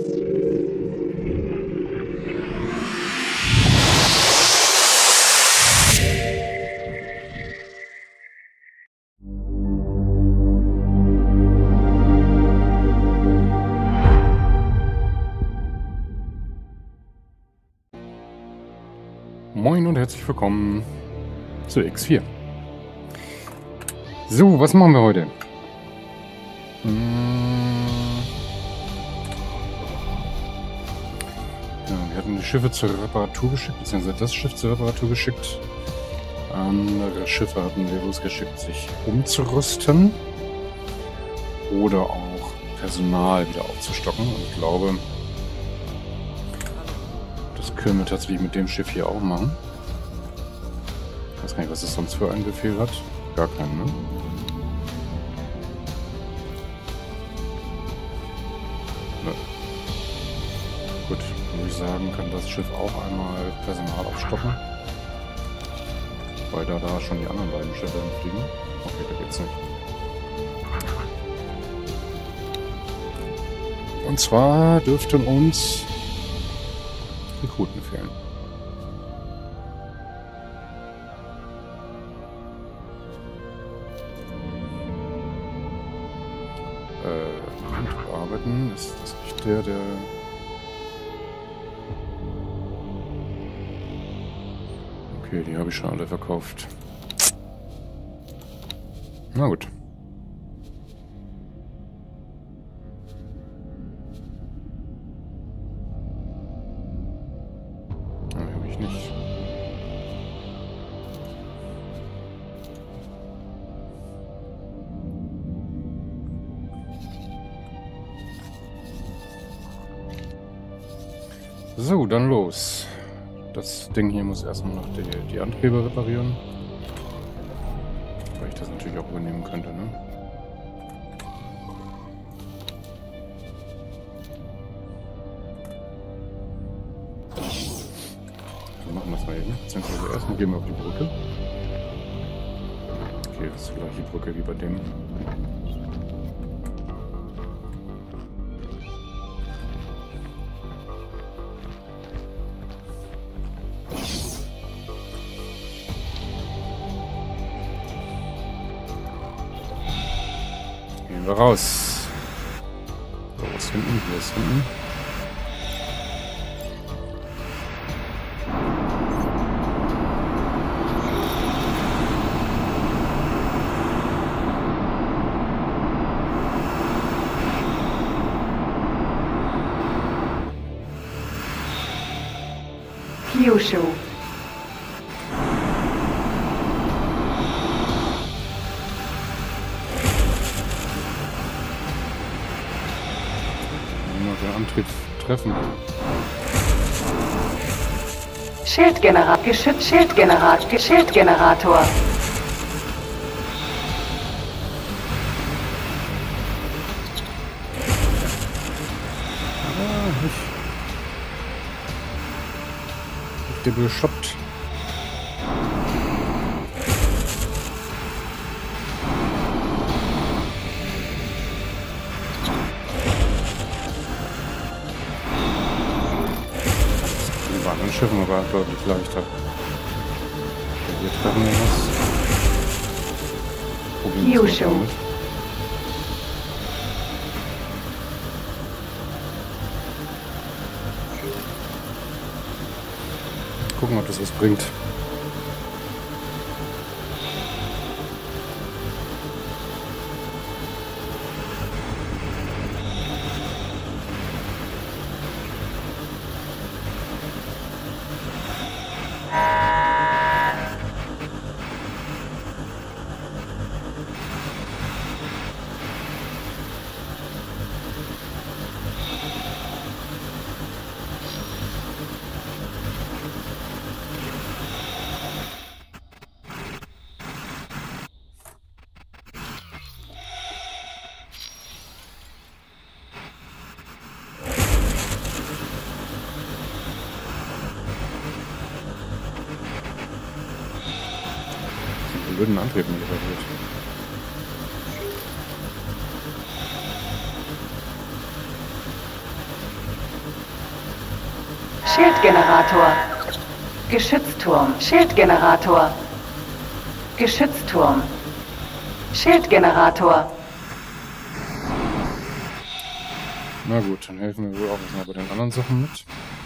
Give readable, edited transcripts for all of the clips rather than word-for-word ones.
Moin und herzlich willkommen zu X4. So, was machen wir heute? Ja, wir hatten die Schiffe zur Reparatur geschickt, beziehungsweise das Schiff zur Reparatur geschickt. Andere Schiffe hatten wir losgeschickt, sich umzurüsten oder auch Personal wieder aufzustocken. Und ich glaube, das können wir tatsächlich mit dem Schiff hier auch machen. Ich weiß gar nicht, was es sonst für einen Befehl hat. Gar keinen, ne? Ne. Gut, würde ich sagen, kann das Schiff auch einmal Personal aufstocken. Weil da schon die anderen beiden Schiffe fliegen. Okay, da geht's nicht. Und zwar dürften uns Rekruten fehlen. Bearbeiten, ist das nicht der... Okay, die habe ich schon alle verkauft. Na gut. Habe ich nicht. So, dann los. Das Ding hier muss erstmal noch die Antriebe reparieren. Weil ich das natürlich auch übernehmen könnte, ne? Wir machen das mal eben. Beziehungsweise erstmal gehen wir auf die Brücke. Okay, das ist die gleiche Brücke wie bei dem. Gehen wir raus. So, wo ist hinten? Hier ist hinten. Kyushu. Den Antrieb treffen. Schildgenerator. Der beschoppt. Die anderen Schiffen aber deutlich leichter. Wir treffen ja was. Probieren wir es mal damit. Gucken, ob das was bringt. blöden Antrieb nicht repariert. Schildgenerator. Geschützturm. Schildgenerator. Geschützturm. Schildgenerator. Na gut, dann helfen wir wohl auch erstmal bei den anderen Sachen mit.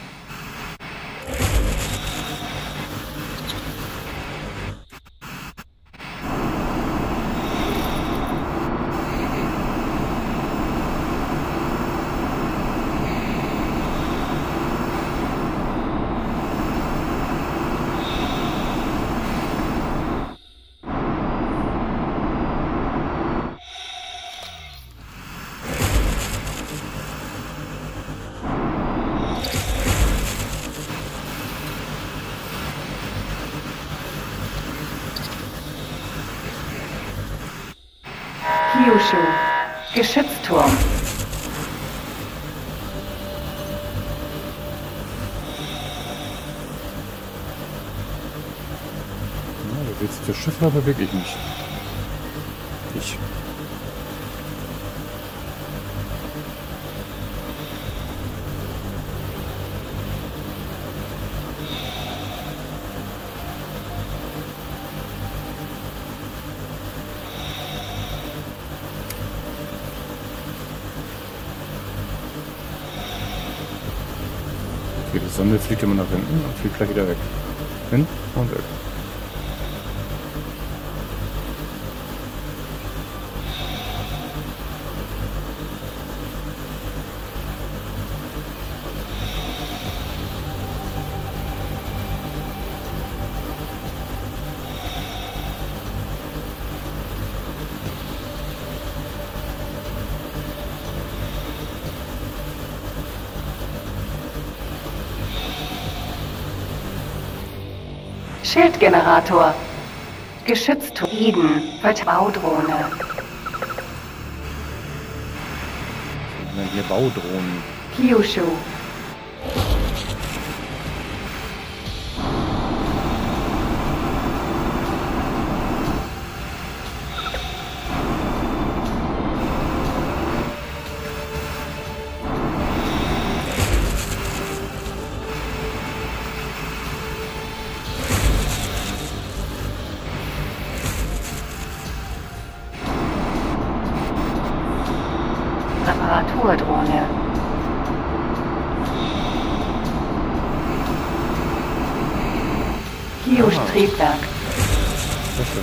Kyushu. Geschützturm. Ja, da wird sich das Schiff, aber bewege ich mich. Ich. Okay, die Sonne fliegt immer nach hinten und fliegt gleich wieder weg. Hin und weg. Schildgenerator. Geschützturm. Eden. Baudrohne. Hier Baudrohnen. Kyushu. Reparaturdrohne. Kyush-Triebwerk. Sehr schön.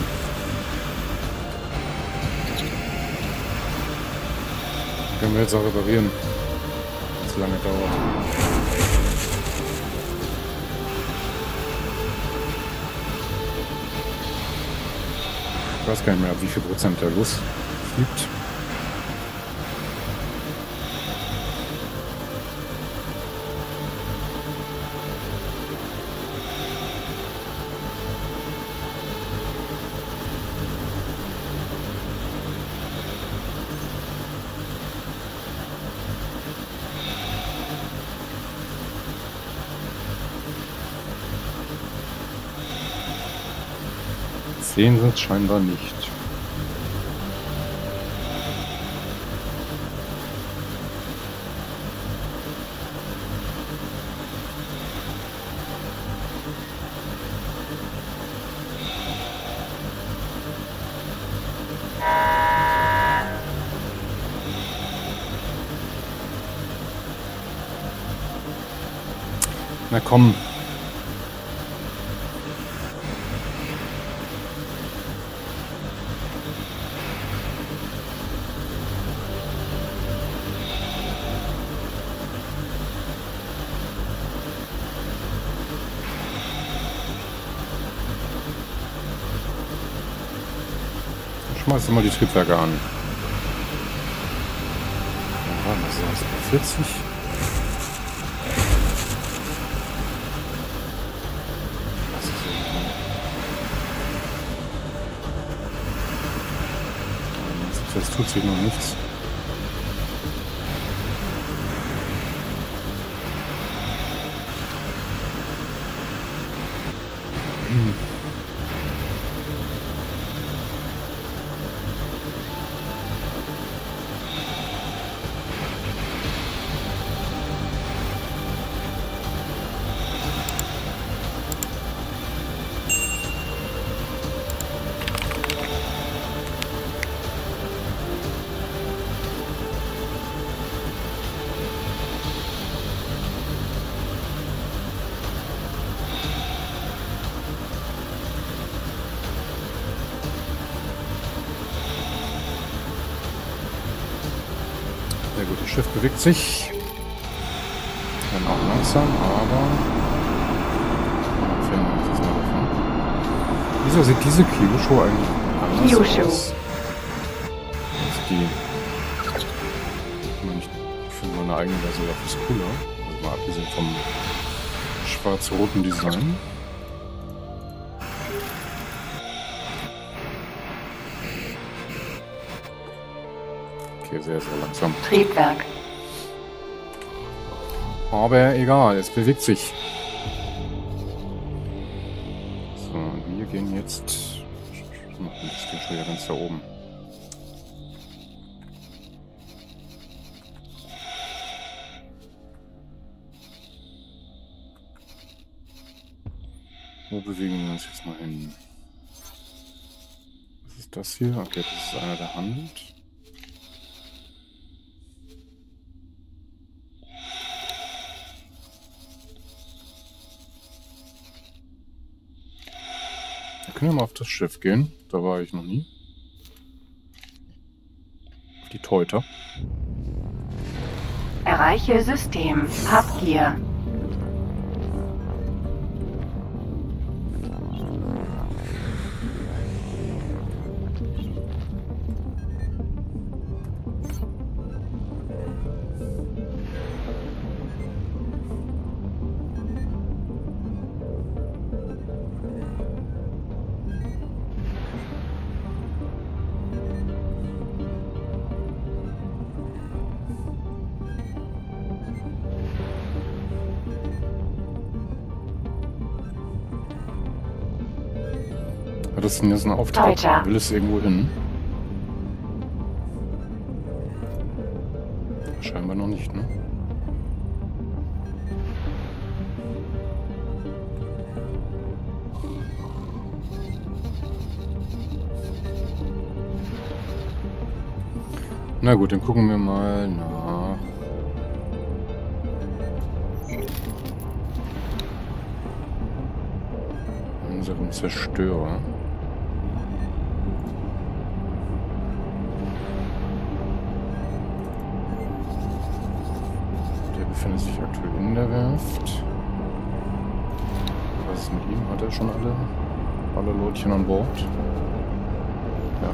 Können wir jetzt auch reparieren. Wenn es lange dauert. Ich weiß gar nicht mehr, wie viel Prozent der Lust fliegt. Sehen sind es scheinbar nicht. Na komm. Schmeiß mal die Triebwerke an. Was ist das? Bei 40? Das tut sich noch nichts. Schiff bewegt sich. Dann auch langsam, aber... entfernen wir uns jetzt mal davon. Wieso sieht diese Kyushu eigentlich anders Kyushu. aus? Als die... Ich finde meine eigene da sogar etwas cooler. Also mal abgesehen vom schwarz-roten Design. Okay, sehr, sehr langsam. Triebwerk. Aber egal, es bewegt sich. So, und wir gehen jetzt... Das steht schon wieder ganz da oben. Wo bewegen wir uns jetzt mal hin? Was ist das hier? Okay, das ist einer, der handelt. Wir können ja mal auf das Schiff gehen. Da war ich noch nie. Auf die Teuter. Erreiche System. Habgier. Hat das denn jetzt einen Auftrag? Teuter. Will es irgendwo hin? Scheinbar noch nicht, ne? Na gut, dann gucken wir mal nach unserem Zerstörer. Der befindet sich aktuell in der Werft. Was ist mit ihm? Hat er schon alle Leutchen an Bord? Ja.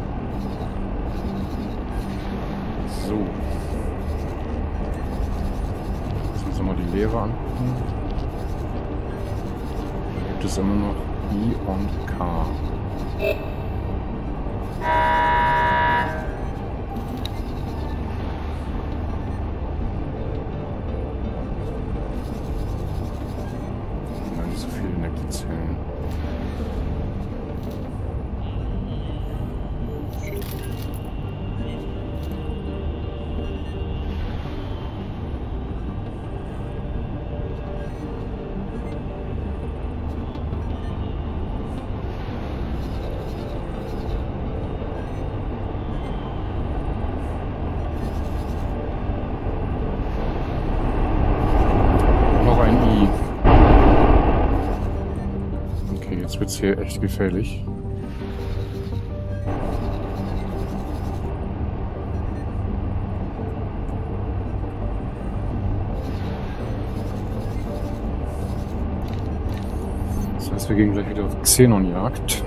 So. Jetzt müssen wir mal die Lehre angucken. Da gibt es immer noch I und K. Nicht so viele Energiezellen. Jetzt wird es hier echt gefährlich. Das heißt, wir gehen gleich wieder auf Xenonjagd.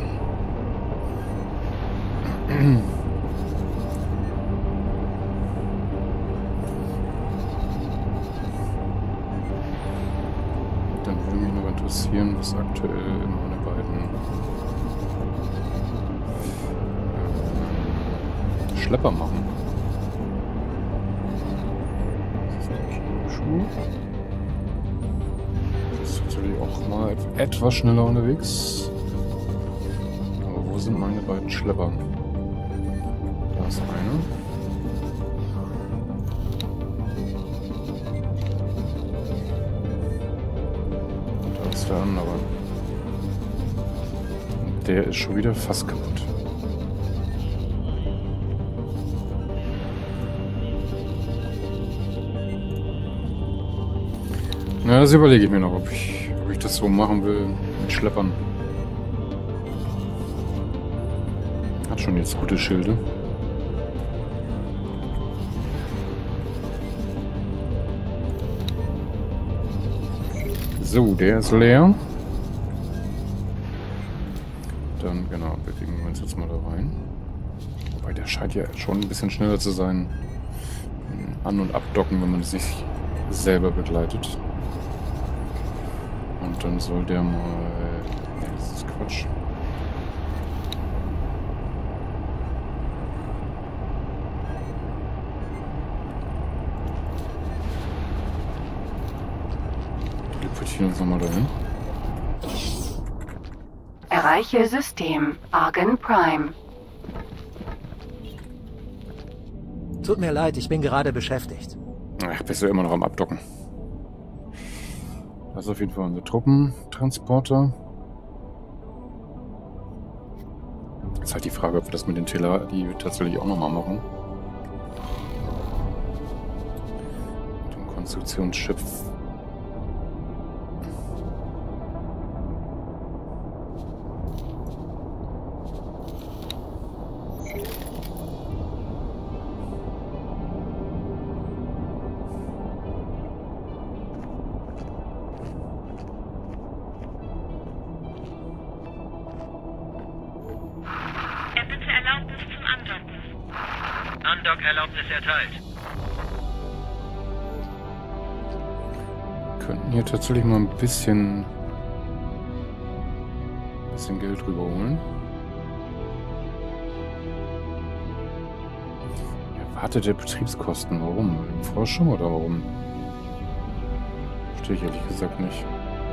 Dann würde mich noch interessieren, was aktuell meine beiden Schlepper machen. Das ist ein Schuh. Das ist natürlich auch mal etwas schneller unterwegs. Aber wo sind meine beiden Schlepper? Da ist einer. Der andere. Der ist schon wieder fast kaputt. Na, das überlege ich mir noch, ob ich das so machen will mit Schleppern. Hat schon jetzt gute Schilde. So, der ist leer. Dann, genau, bewegen wir uns jetzt mal da rein. Wobei, der scheint ja schon ein bisschen schneller zu sein. An- und abdocken, wenn man es nicht selber begleitet. Und dann soll der mal... Ne, das ist Quatsch. Teleportieren uns nochmal dahin. Erreiche System Argon Prime. Tut mir leid, ich bin gerade beschäftigt. Ach, bist du immer noch am Abdocken. Das ist auf jeden Fall unser Truppentransporter. Jetzt halt die Frage, ob wir das mit den Teller, die tatsächlich auch nochmal machen. Mit dem Konstruktionsschiff. Andock-Erlaubnis erteilt. Wir könnten hier tatsächlich mal ein bisschen Geld rüberholen. Erwartete Betriebskosten. Warum? Forschung oder warum? Verstehe ich ehrlich gesagt nicht.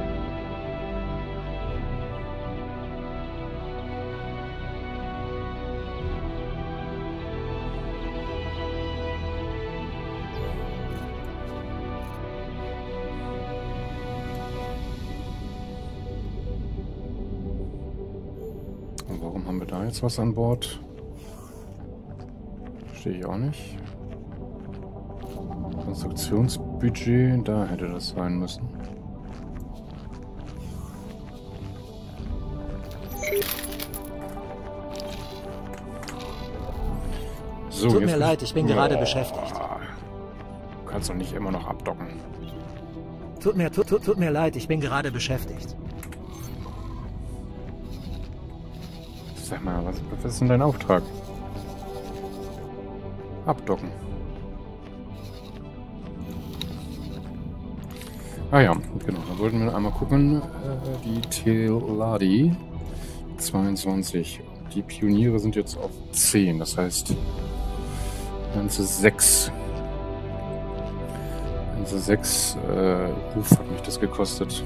Warum haben wir da jetzt was an Bord? Verstehe ich auch nicht. Konstruktionsbudget, da hätte das sein müssen. So, Tut mir leid, ich bin gerade beschäftigt. Du kannst doch nicht immer noch abdocken. Tut mir leid, ich bin gerade beschäftigt. Sag mal, was ist denn dein Auftrag? Abdocken. Ah ja, genau. Da wollten wir einmal gucken. Die Teladi 22. Die Pioniere sind jetzt auf 10. Das heißt, ganze 6. Ganze 6 Ruf hat mich das gekostet.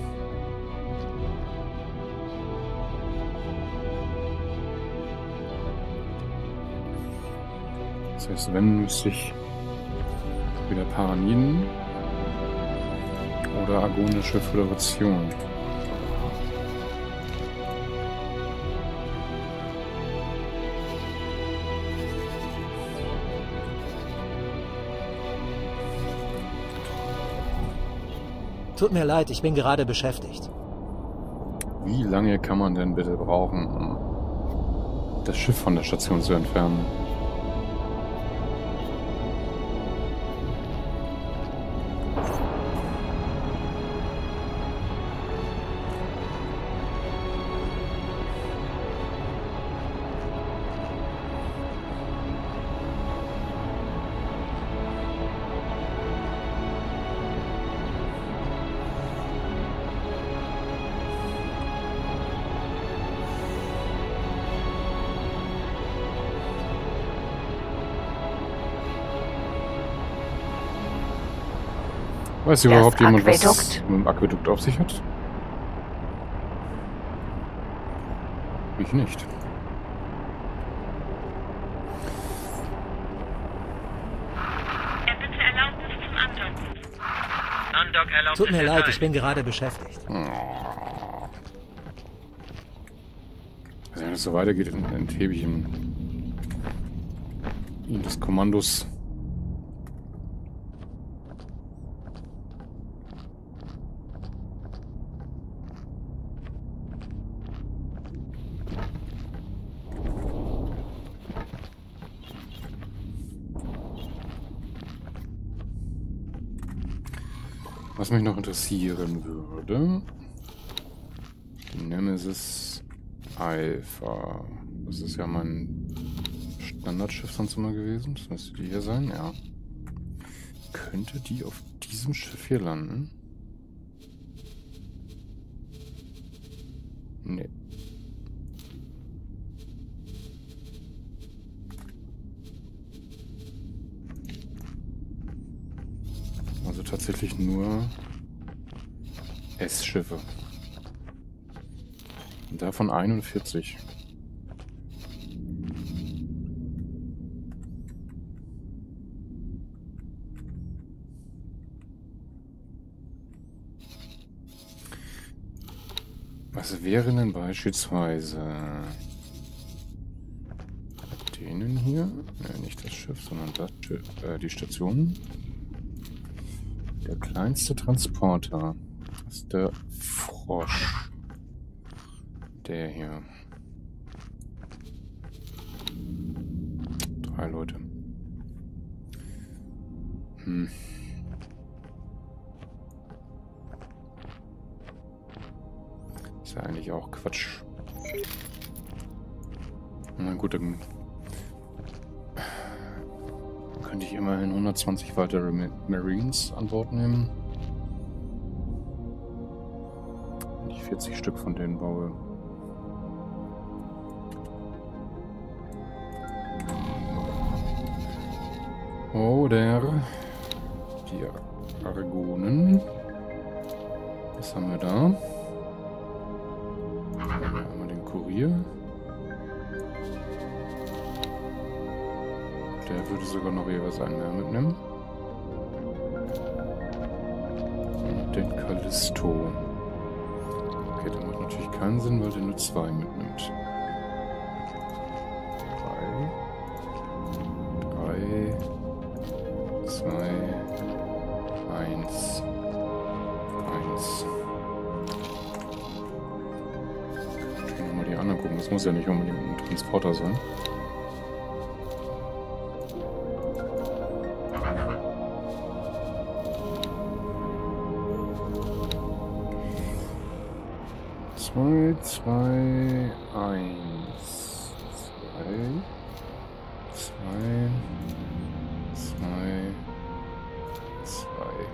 Das heißt, wenn müsste ich wieder Paraniden oder Argonische Föderation. Tut mir leid, ich bin gerade beschäftigt. Wie lange kann man denn bitte brauchen, um das Schiff von der Station zu entfernen? Weiß überhaupt jemand, was mit dem Aquädukt auf sich hat? Ich nicht. Erbitte Erlaubnis zum Andocken. Andock-Erlaubnis Tut mir leid, erteilt. ich bin gerade beschäftigt. Also wenn es so weitergeht, enthebe ich ihm des Kommandos. Was mich noch interessieren würde, die Nemesis Alpha. Das ist ja mein Standardschiff sonst immer gewesen. Das müsste die hier sein, ja. Könnte die auf diesem Schiff hier landen? Nee. Also tatsächlich nur S-Schiffe. Davon 41. Was wären denn beispielsweise denen hier? Ja, nicht das Schiff, sondern das Schiff, die Station. Der kleinste Transporter ist der Frosch. Der hier. 3 Leute. Ist ja eigentlich auch Quatsch. Na gut, dann könnte ich immerhin 120 weitere Marines an Bord nehmen. Wenn ich 40 Stück von denen baue. Oder die Argonen. Was haben wir da? Einmal den Kurier. Der würde sogar noch jeweils einen mehr mitnehmen. Und den Callisto. Okay, der macht natürlich keinen Sinn, weil der nur 2 mitnimmt. 3, 2, 1, 1. Ich kann nochmal die anderen gucken. Das muss ja nicht unbedingt ein Transporter sein. Zwei, 2, 1, 2, 2, 2,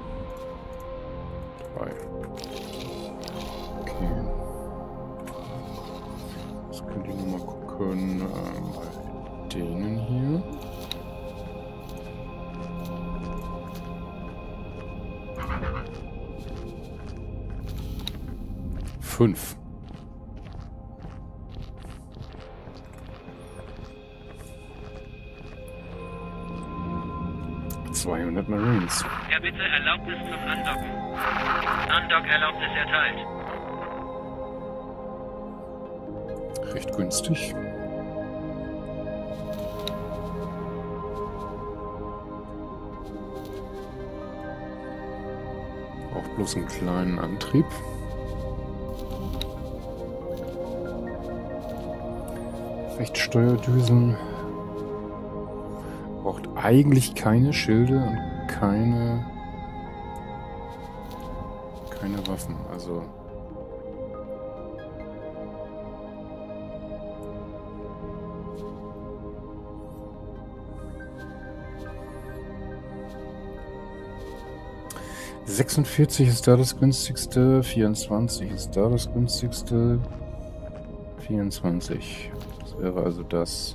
3. Okay. Jetzt könnt ihr nochmal gucken bei denen hier. Fünf. Marines. Ja, bitte Erlaubnis zum Andocken. Andock-Erlaubnis erteilt. Recht günstig. Auch bloß einen kleinen Antrieb. Fechtsteuerdüsen. Braucht eigentlich keine Schilde und keine Waffen, also $46 ist da das günstigste, 24 ist da das günstigste, 24. Das wäre also das.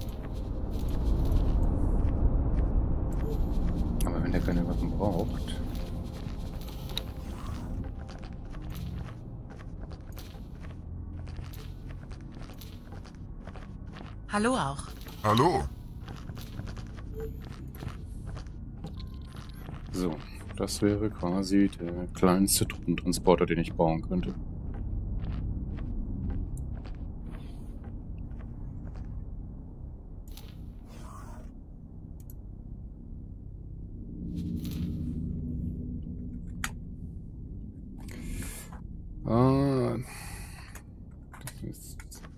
Aber wenn der keine Waffen braucht. Hallo auch. Hallo. So, das wäre quasi der kleinste Truppentransporter, den ich bauen könnte. Das ist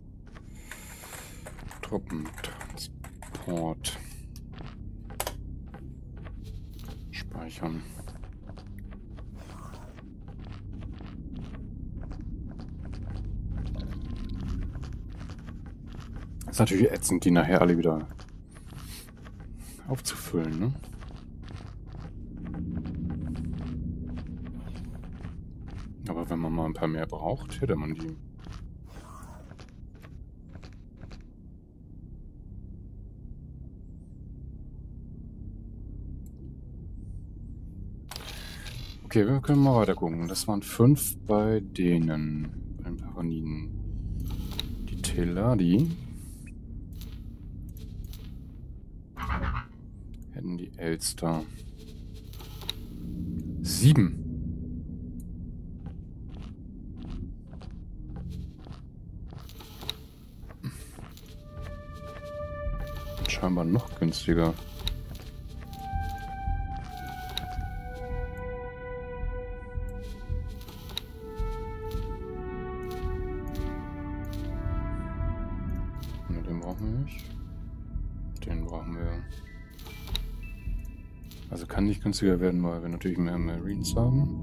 Truppentransport. Speichern. Ist natürlich ätzend, die nachher alle wieder aufzufüllen, ne? Aber wenn man mal ein paar mehr braucht, hätte man die. Okay, wir können mal weiter gucken. Das waren 5 bei denen, bei den Paraniden. Die Teladi hätten die Elster. 7. Scheinbar noch günstiger. Ne, den brauchen wir nicht. Den brauchen wir. Also kann nicht günstiger werden, weil wir natürlich mehr Marines haben.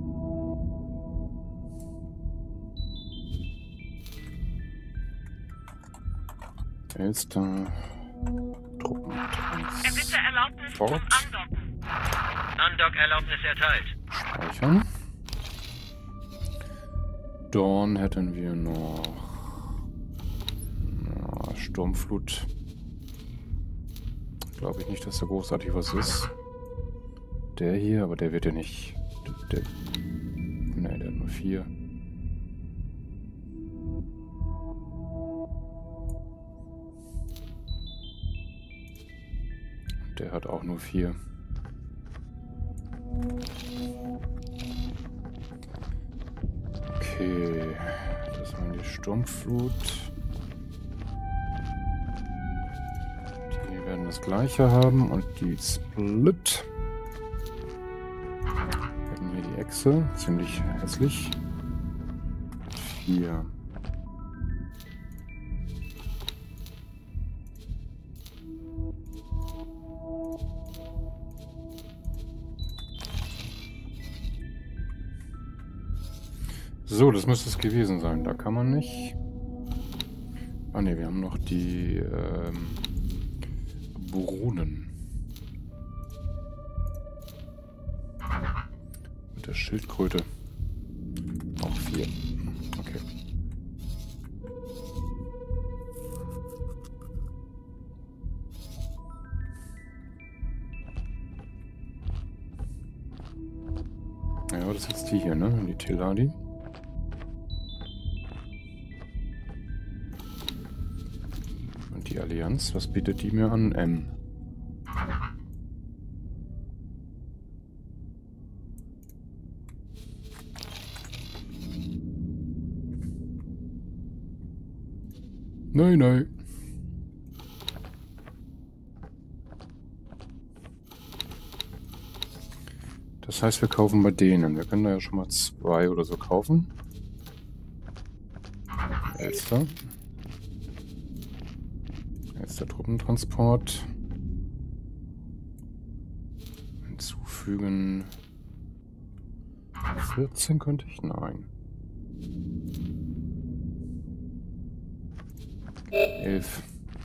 Elster. Bitte Erlaubnis zum Andocken. Andock-Erlaubnis erteilt. Speichern. Dawn hätten wir noch. Na, Sturmflut. Glaube ich nicht, dass da großartig was ist. Der hier, aber der wird ja nicht. Ne, der hat nur 4. Der hat auch nur 4. Okay, das war die Sturmflut. Die werden das gleiche haben und die Split. Hätten wir die Echse, ziemlich hässlich. 4. So, das müsste es gewesen sein. Da kann man nicht. Ah ne, wir haben noch die Brunnen. Mit der Schildkröte. Auch 4. Okay. Ja, aber das ist jetzt die hier, ne? Die Teladi. Die Allianz, was bietet die mir an? M. Nein, nein. Das heißt, wir kaufen bei denen. Wir können da ja schon mal 2 oder so kaufen. Elster. Jetzt der Truppentransport. Hinzufügen. 14 könnte ich? Nein. 11.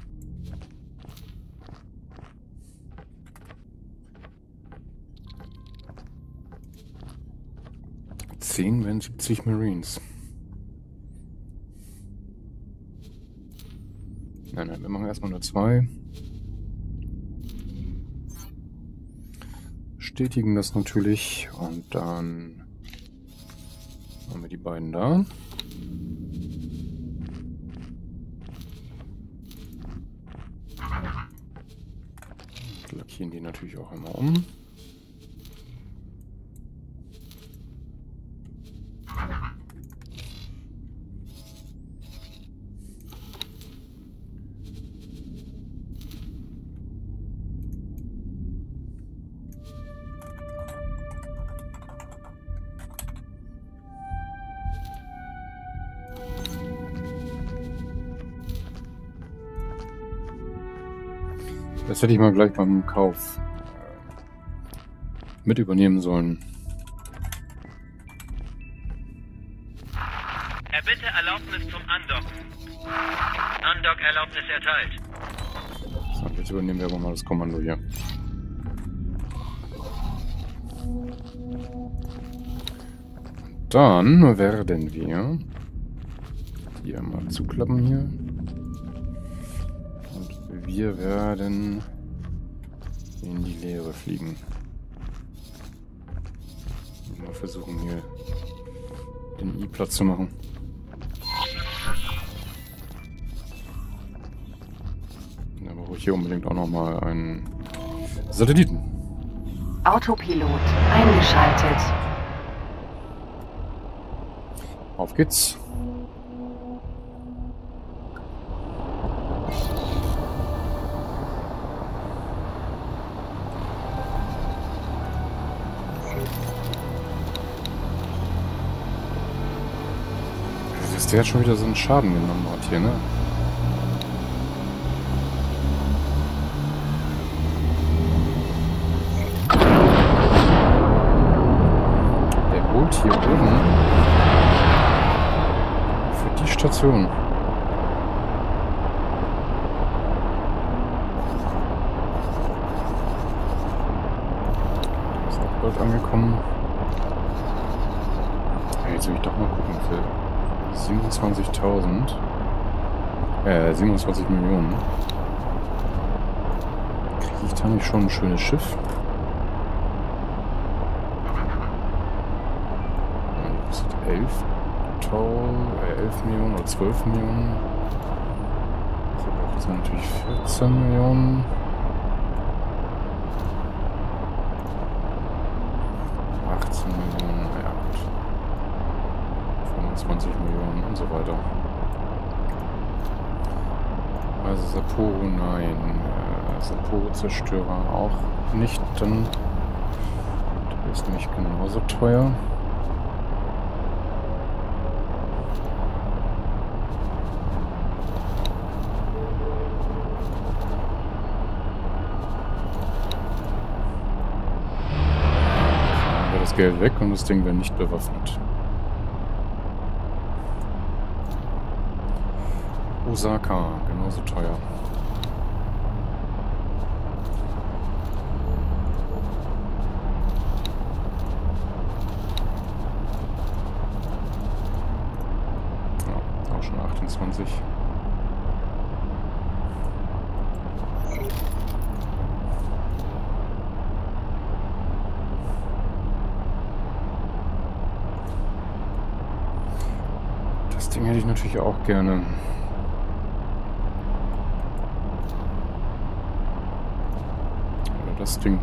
Zehn wären 70 Marines. Nein, nein, wir machen erstmal nur 2. Bestätigen das natürlich und dann haben wir die beiden da. Lackieren die natürlich auch immer um. Das hätte ich mal gleich beim Kauf mit übernehmen sollen. Bitte Erlaubnis zum Andocken. Andock-Erlaubnis erteilt. So, jetzt übernehmen wir aber mal das Kommando hier. Dann werden wir die einmal zuklappen hier. Und wir werden in die Leere fliegen. Und mal versuchen hier den I-Platz zu machen. Da brauche ich hier unbedingt auch nochmal einen Satelliten. Autopilot eingeschaltet. Auf geht's. Dass der jetzt schon wieder so einen Schaden genommen hat hier, ne? Der holt hier oben für die Station. Ist auch bald angekommen. Ja, jetzt will ich doch mal gucken für 27.000. 27 Millionen. Kriege ich da nicht schon ein schönes Schiff? Das sind 11 Millionen oder 12 Millionen. So braucht es natürlich 14 Millionen. 18 Millionen, ja gut. 25 Millionen und so weiter. Also Sapporo, nein. Sapporo-Zerstörer auch nicht. Dann der ist nämlich genauso teuer. Dann wäre das Geld weg und das Ding wäre nicht bewaffnet. Osaka, genauso teuer. Ja, auch schon 28. Das Ding hätte ich natürlich auch gerne. Das Ding.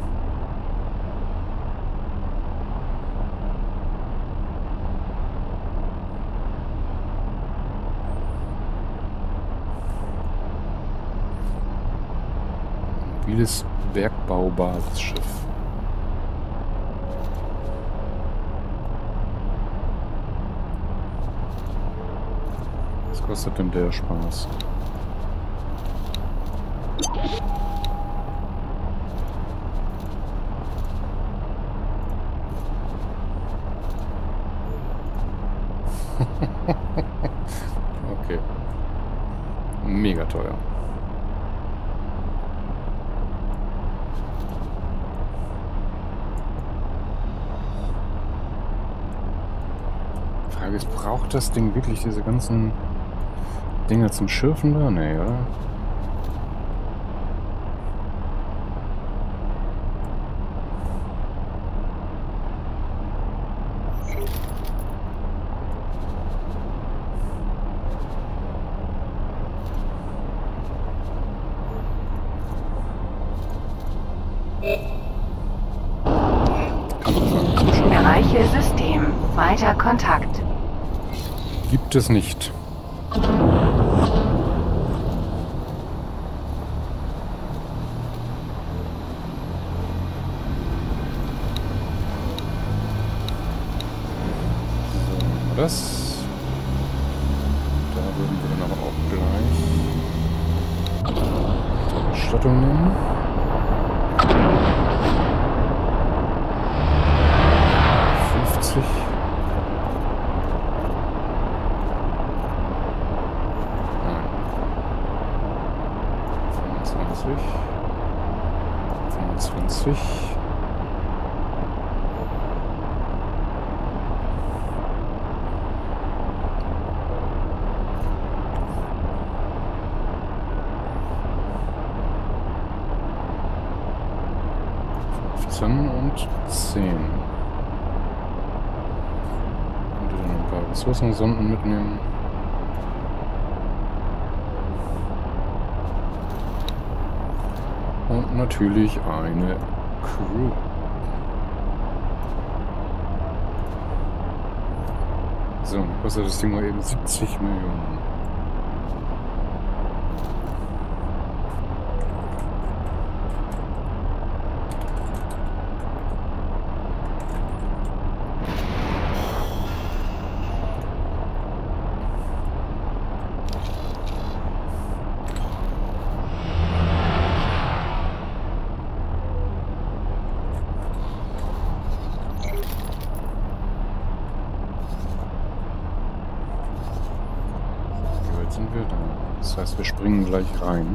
Mobiles Bergbaubasisschiff. Was kostet denn der Spaß? Okay. Mega teuer. Frage ist, braucht das Ding wirklich diese ganzen Dinger zum Schürfen da? Nee, oder? Erreiche System. Weiter Kontakt. Gibt es nicht. So, das. Da würden wir dann aber auch gleich die Bestattung nehmen. 25. Und 10. Und dann ein paar Ressourcensonden mitnehmen. Und natürlich eine Crew. So, kostet das Ding mal eben 70 Millionen. Sind wir da? Das heißt, wir springen gleich rein.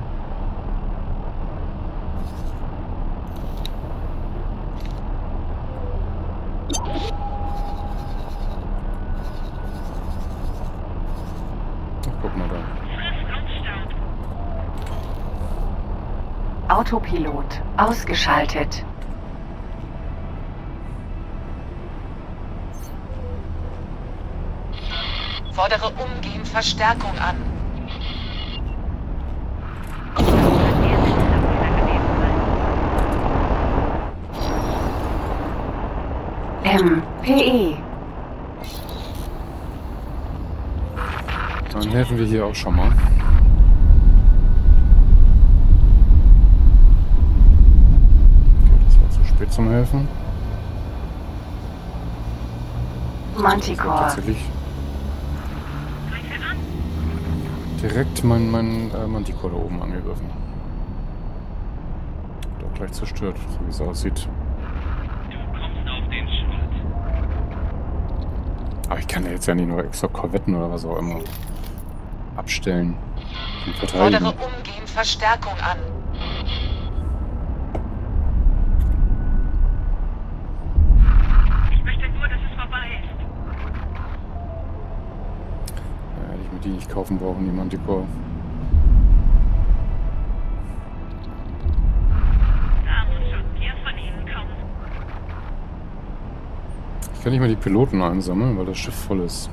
Ach, guck mal da. Autopilot ausgeschaltet. Fordere umgehend Verstärkung an. MPE. Dann helfen wir hier auch schon mal. Okay, das war zu spät zum Helfen. Manticore. Tatsächlich direkt mein Manticore da oben angegriffen. Doch gleich zerstört, so wie es aussieht. Du kommst auf den Schrott. Aber ich kann ja jetzt ja nicht nur extra Korvetten oder was auch immer abstellen und verteidigen. Fordere umgehend Verstärkung an. Ich möchte nur, dass es vorbei ist. Ja, hätte ich mir die nicht kaufen brauchen, die Manticore. Da muss schon mehr von ihnen kommen. Ich kann nicht mal die Piloten einsammeln, weil das Schiff voll ist.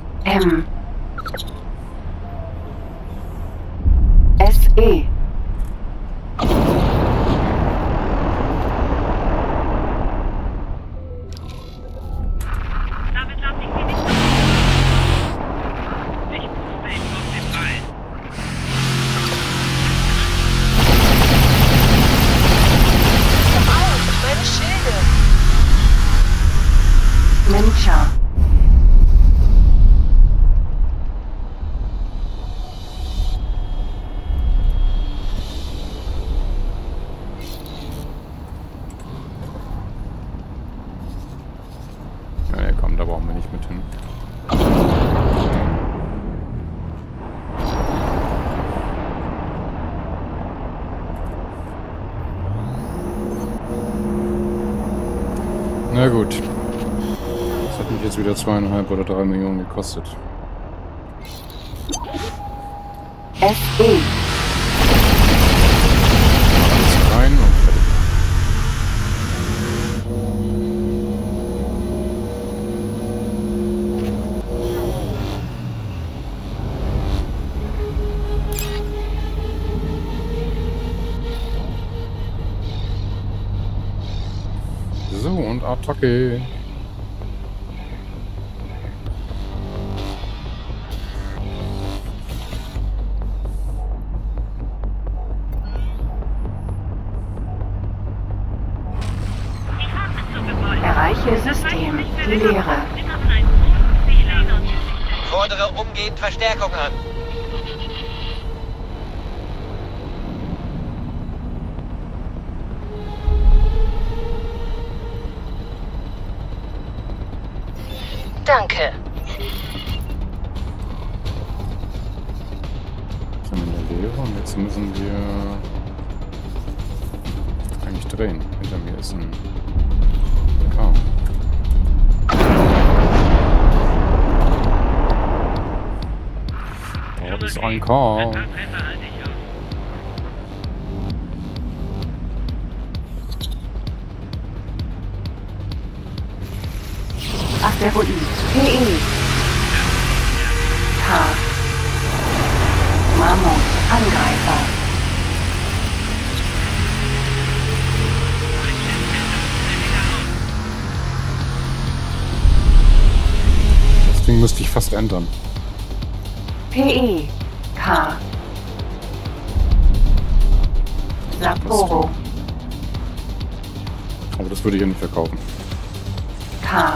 SE. Damit lasse ich sie nicht los. Ich puste ihn auf den Ball. Auf, meine Schilde! Ninja. Ja, nee, komm, da brauchen wir nicht mit hin. Na gut. Das hat mich jetzt wieder 2,5 oder 3 Millionen gekostet. SE. Alles rein und fertig. So, und Attacke. Die Fahrt ist so gewollt. Erreiche System. Die Leere. Sie haben einen großen Fehler in uns. Fordere umgehend Verstärkung an. Danke. Sind wir in der Leere und jetzt müssen wir sich drehen. Hinter mir ist ein K. Dort ist ein K. Treffer halte ich auf. Asteroid. PE. K. Mammut. Angreifer. Das Ding müsste ich fast ändern. PE. K. Sapporo. Aber das würde ich ja nicht verkaufen. K.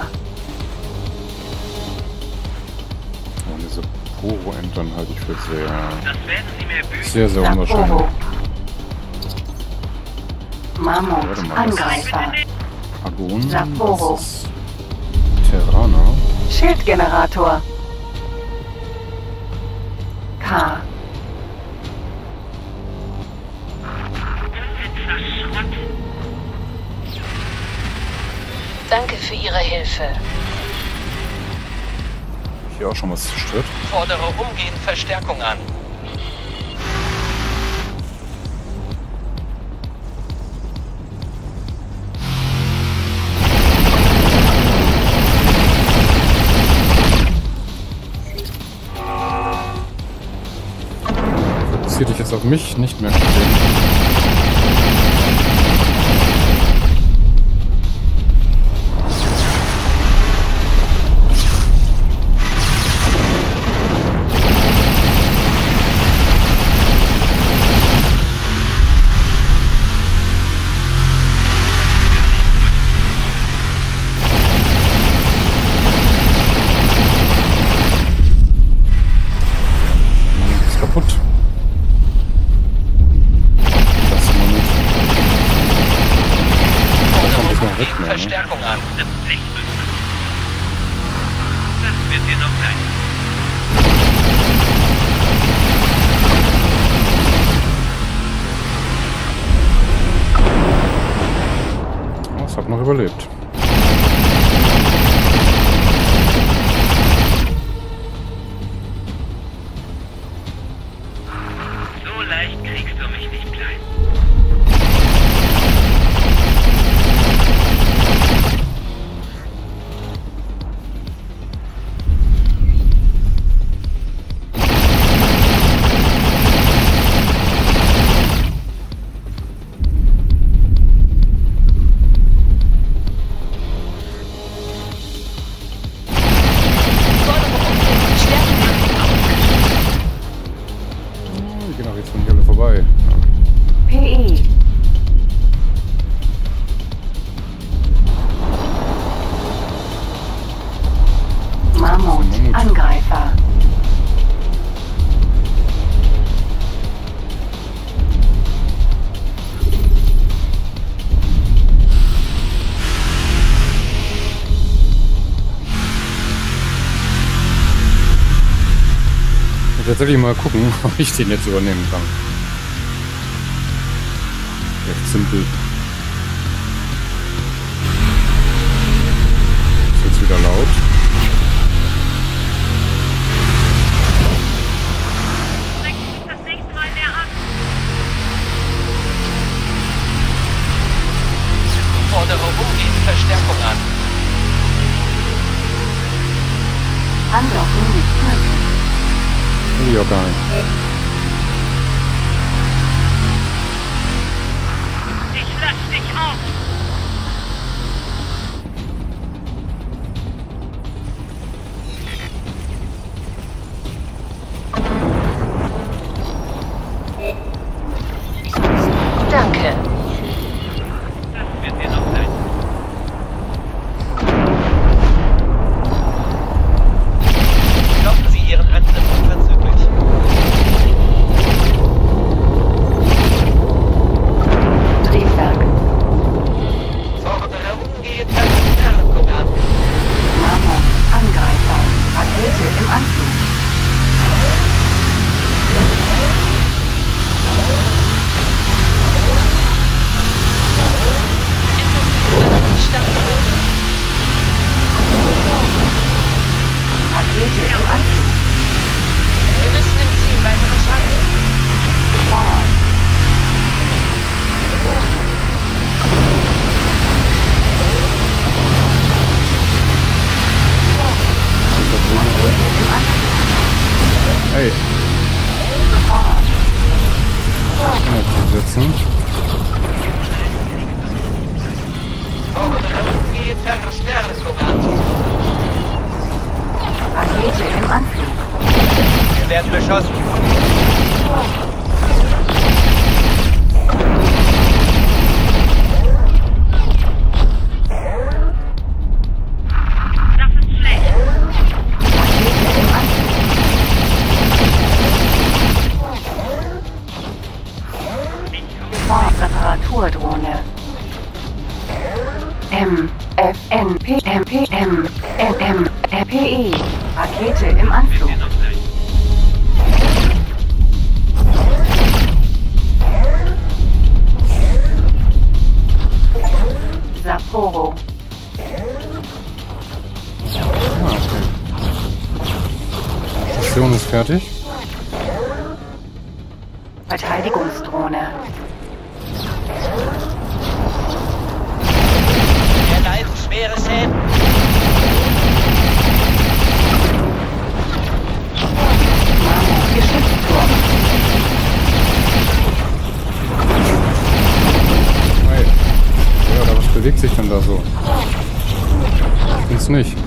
Und diese Poro-Entern halte ich für sehr, Das werden Sie mir büßen. sehr, sehr unwahrscheinlich. Sapporo. Mammut. Warte mal, das- Angreifer. Agon, Sapporo. das ist Terraner. Schildgenerator. K. Schrott. Danke für Ihre Hilfe. Hier auch schon was zerstört. Fordere umgehend Verstärkung an. Fokussiert dich jetzt auf mich, nicht mehr auf den. Ist kaputt. Das Mammut. Fordere ist noch weg, umgehend ne? Verstärkung an. Das Lichtbüchse. Das wird dir noch sein. Oh, es hat noch überlebt. So leicht kriegst du mich nicht klein. Fordere umgehend Verstärkung an. Oh, die gehen auch jetzt von hier alle vorbei. PE. Mammut. Mammut. Angreifer. Ich will tatsächlich mal gucken, ob ich den jetzt übernehmen kann. Recht simpel. Ist jetzt wieder laut. Strengt dich das nächste Mal mehr an. Fordere umgehend Verstärkung an. Andocken nicht möglich. Oh ja, geil. Ich lass dich auf. Danke. Das wird dir noch sein. Stoppen Sie Ihren Angriff unverzüglich. Triebwerk. lassen. Fordere umgehend Verstärkung an. Rakete im Anflug. Wir werden beschossen. Das ist schlecht. Rakete im Anflug. Reparatur-Drohne. MFNPMPMNMPE. Rakete im Anflug. Sapporo. Ah, okay. Station ist fertig. Verteidigungsdrohne. Wir leiden schwere Schäden. Geschützturm. Hey. Ja, da was bewegt sich denn da so? Ich bin's nicht.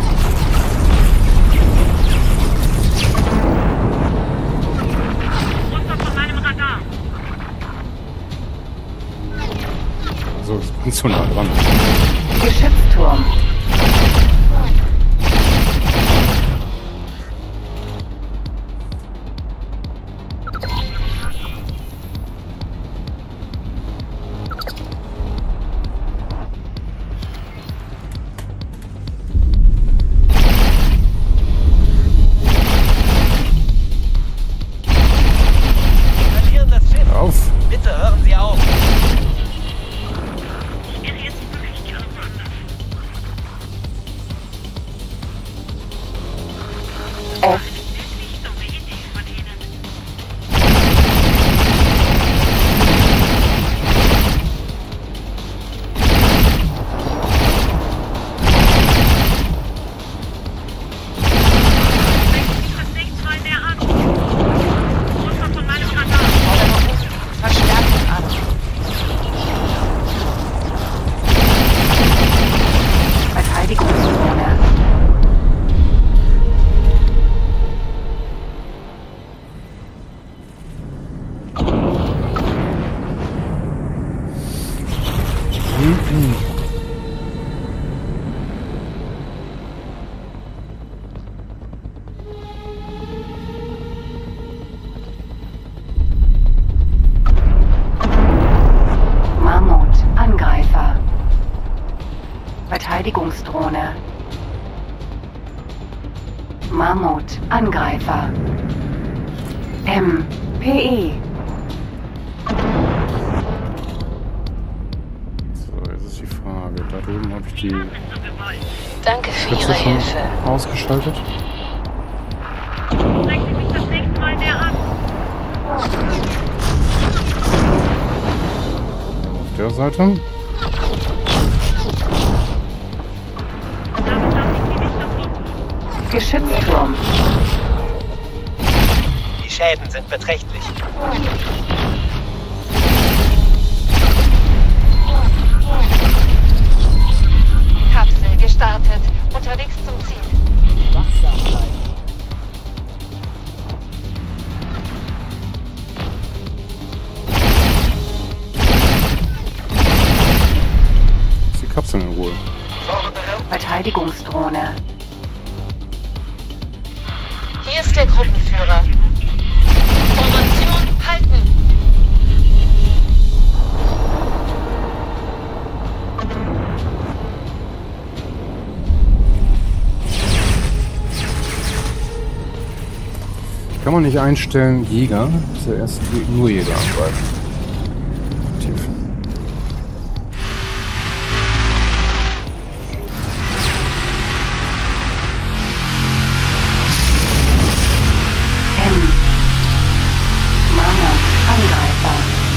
Runter von meinem Radar. So, ich bin zu nah dran. Geschützturm. Wir verlieren das Schiff. Auf! Bitte hören Sie auf. Ich wäre jetzt wirklich gerne woanders. F. Das ist nicht so eine Idee von Ihnen. Denken Sie das nächste Mal näher an. Runter von meinem Radar. Fordere Verstärkung an. Verteidigungsdrohne. Mammut, Angreifer. Verteidigungsdrohne. Mammut, Angreifer. MPE. So, jetzt ist die Frage. Da drüben habe ich die So gewollt. Danke für Spitze Ihre schon Hilfe. ausgeschaltet. Denken Sie mich das nächste Mal näher an. Auf der Seite. Damit lasse ich Sie nicht zufrieden. Geschützturm. Die Schäden sind beträchtlich. Kapsel gestartet. Unterwegs zum Ziel. Wachsam bleiben. Ist die Kapsel in Ruhe. Verteidigungsdrohne. Hier ist der Gruppenführer. Formation halten. Kann man nicht einstellen, Jäger, zuerst nur Jäger angreifen. Aktiv. M. Mammut, Angreifer.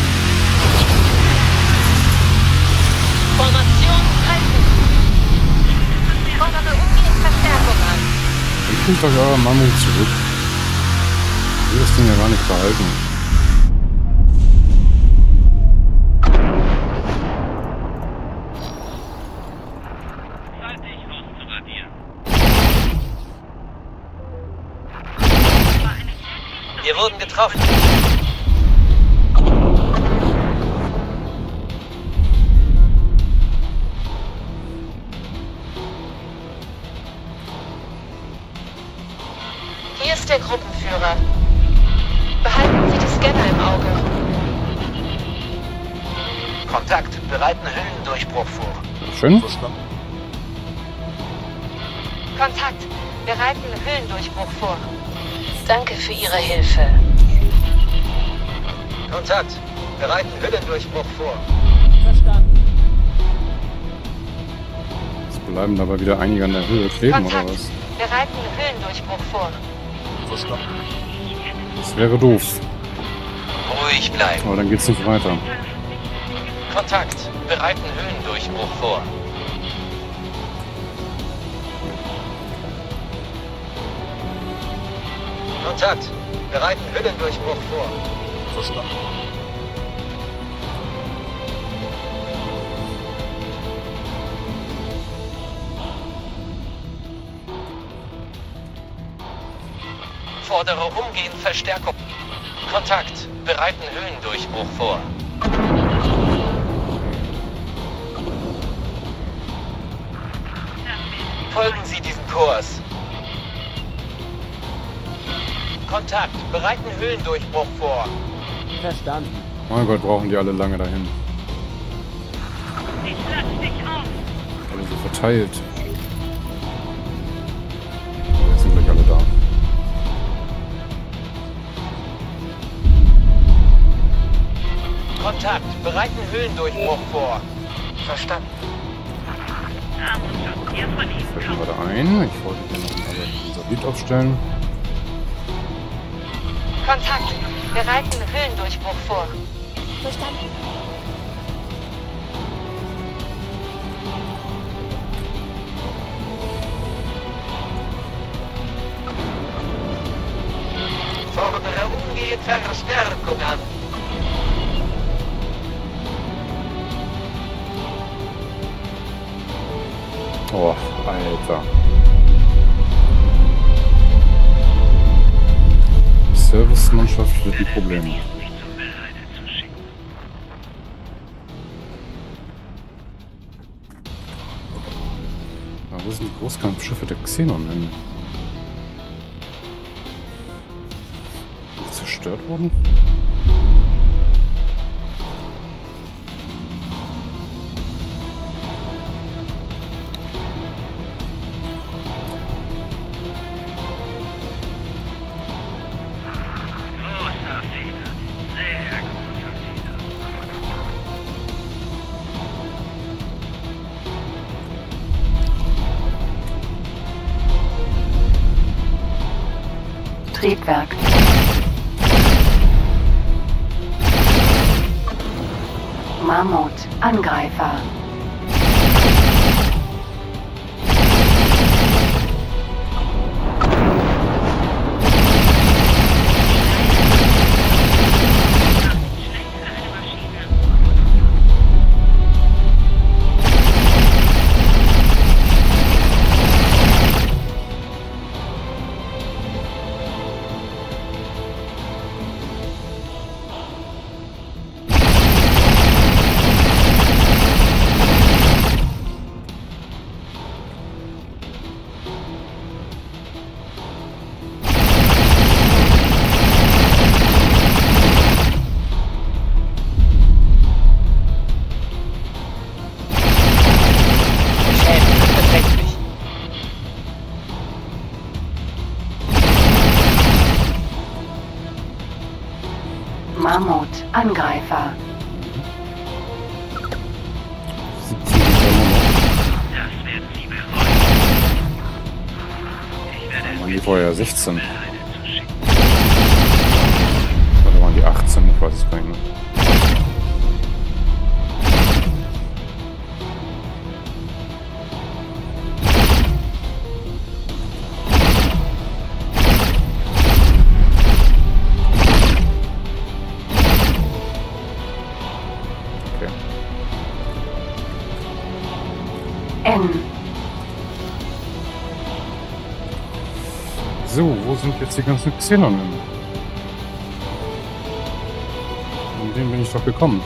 Formation halten. Fordere umgehend Verstärkung an. Ihr kriegt euch euer Mammut zurück. Ich will das Ding ja gar nicht behalten. Wir wurden getroffen. Hier ist der Gruppenführer. Behalten Sie die Scanner im Auge. Kontakt, bereiten Höhlendurchbruch vor. Schön. Kontakt, bereiten Höhlendurchbruch vor. Danke für Ihre Hilfe. Kontakt, bereiten Höhlendurchbruch vor. Verstanden. Es bleiben dabei wieder einige an der Höhe kleben, oder Kontakt, was? bereiten Höhlendurchbruch vor. Das wäre doof. Ruhig bleiben. Aber dann geht's nicht weiter. Kontakt, bereiten Höhlendurchbruch vor. Kontakt, bereiten Höhlendurchbruch vor. Fordere umgehend Verstärkung. Kontakt, bereiten Höhlendurchbruch vor. Folgen Sie diesem Kurs. Kontakt, bereiten Höhlendurchbruch vor. Verstanden. Mein Gott, brauchen die alle lange dahin. Ich lass dich auf. Alle so verteilt. Jetzt sind gleich alle da. Kontakt, bereiten Höhlendurchbruch vor. Verstanden. Da muss schon hier von Ihnen Fällt kommen. gerade ein. Ich wollte hier noch einen Satellit aufstellen. Kontakt, bereiten Höhlendurchbruch vor. Verstanden. Fordere umgehend Verstärkung an. Oh, Alter. Servicemannschaft wird ein Problem. Mich zum Müllhalde zu schicken. Wo sind die Großkampfschiffe der Xenon hin? Sind die zerstört worden? Großer Fehler. Sehr großer Fehler. Triebwerk. Mammut, Angreifer. Schlecht für eine Maschine. Die Schäden sind beträchtlich. Mammut, Angreifer. 17 Uhr. Das werden Sie bereuen. Ich werde es Waren die vorher 16? Müllhalde zu schicken. Oder waren die 18? Ich weiß es gar nicht mehr. Okay. N. So, wo sind jetzt die ganzen Xenon hin? den bin ich doch gekommen.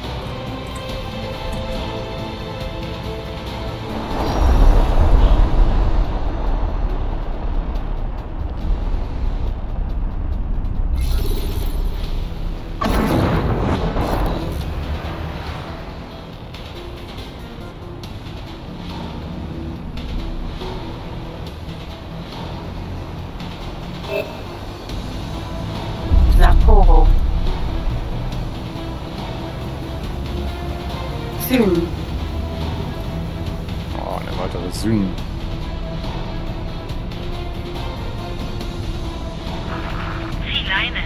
Sapporo. Süden. Oh, eine weitere Süden. Zieh Leine.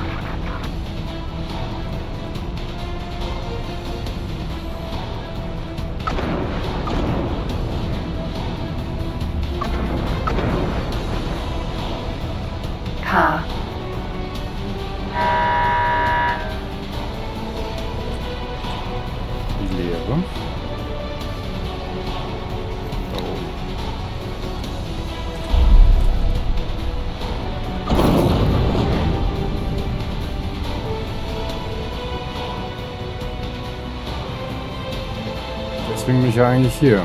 K. Die Leere. Da oben. Deswegen bin ich ja eigentlich hier.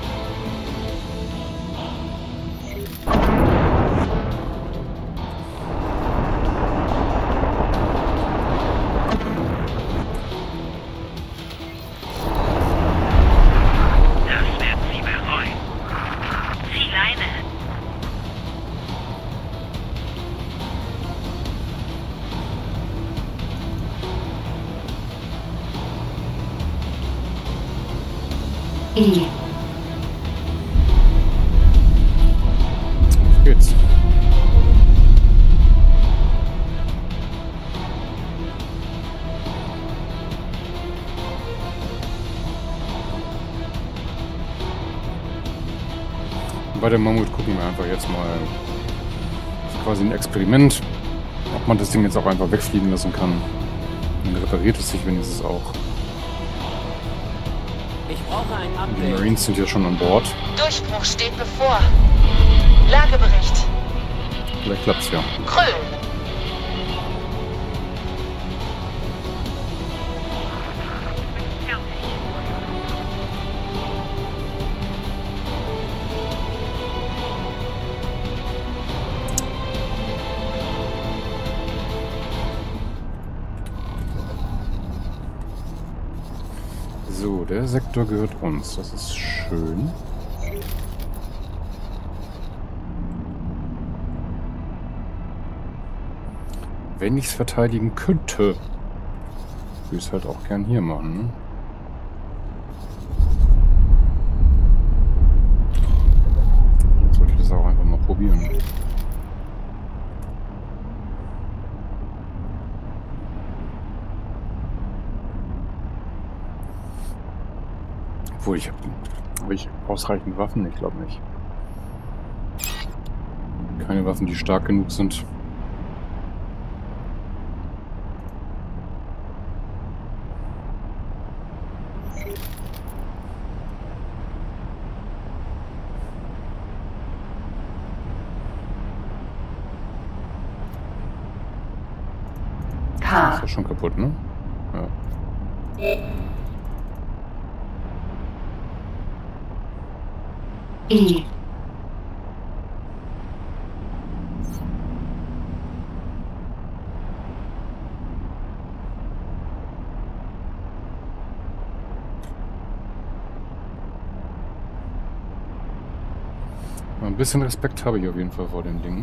Das werden Sie bereuen. Zieh Leine. I. Auf geht's. Und bei dem Mammut gucken wir einfach jetzt mal. Das ist quasi ein Experiment, ob man das Ding jetzt auch einfach wegfliegen lassen kann. Dann repariert es sich wenigstens auch. Ich brauche ein Die Update. Marines sind ja schon an Bord. Durchbruch steht bevor. Lagebericht. Vielleicht klappt's ja. Kröll. Fertig. So, der Sektor gehört uns. Das ist schön. Wenn ich es verteidigen könnte, würde ich es halt auch gern hier machen. Ne? Jetzt sollte ich das auch einfach mal probieren. Obwohl, habe ich ausreichend Waffen? Ich glaube nicht. Keine Waffen, die stark genug sind. K. Ist ja schon kaputt, ne? Ja. I. Ein bisschen Respekt habe ich auf jeden Fall vor den Dingen.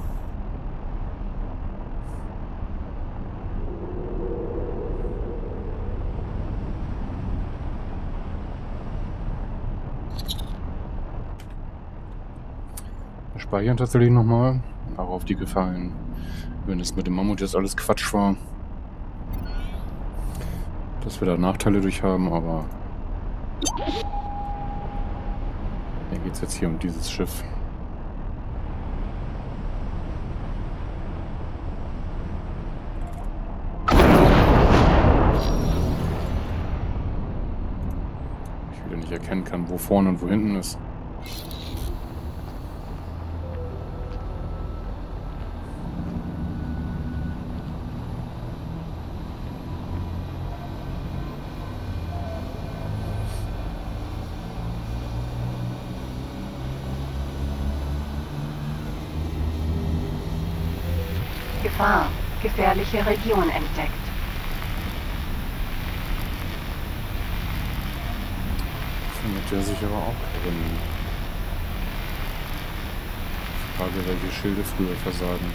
Wir speichern tatsächlich nochmal, auch auf die Gefahr hin, wenn es mit dem Mammut jetzt alles Quatsch war, dass wir da Nachteile durch haben, aber mir geht es jetzt hier um dieses Schiff. Ich wieder nicht erkennen kann, wo vorne und wo hinten ist. Gefahr. Gefährliche Region entdeckt. Findet der sich aber auch drin. Frage, welche Schilde früher versagen.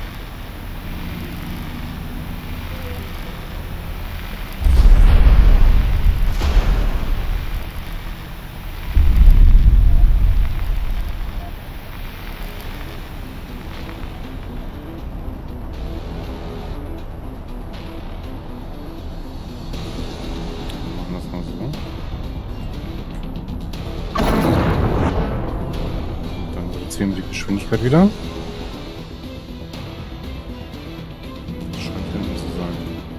Die Geschwindigkeit wieder. Das scheint hinten zu sein.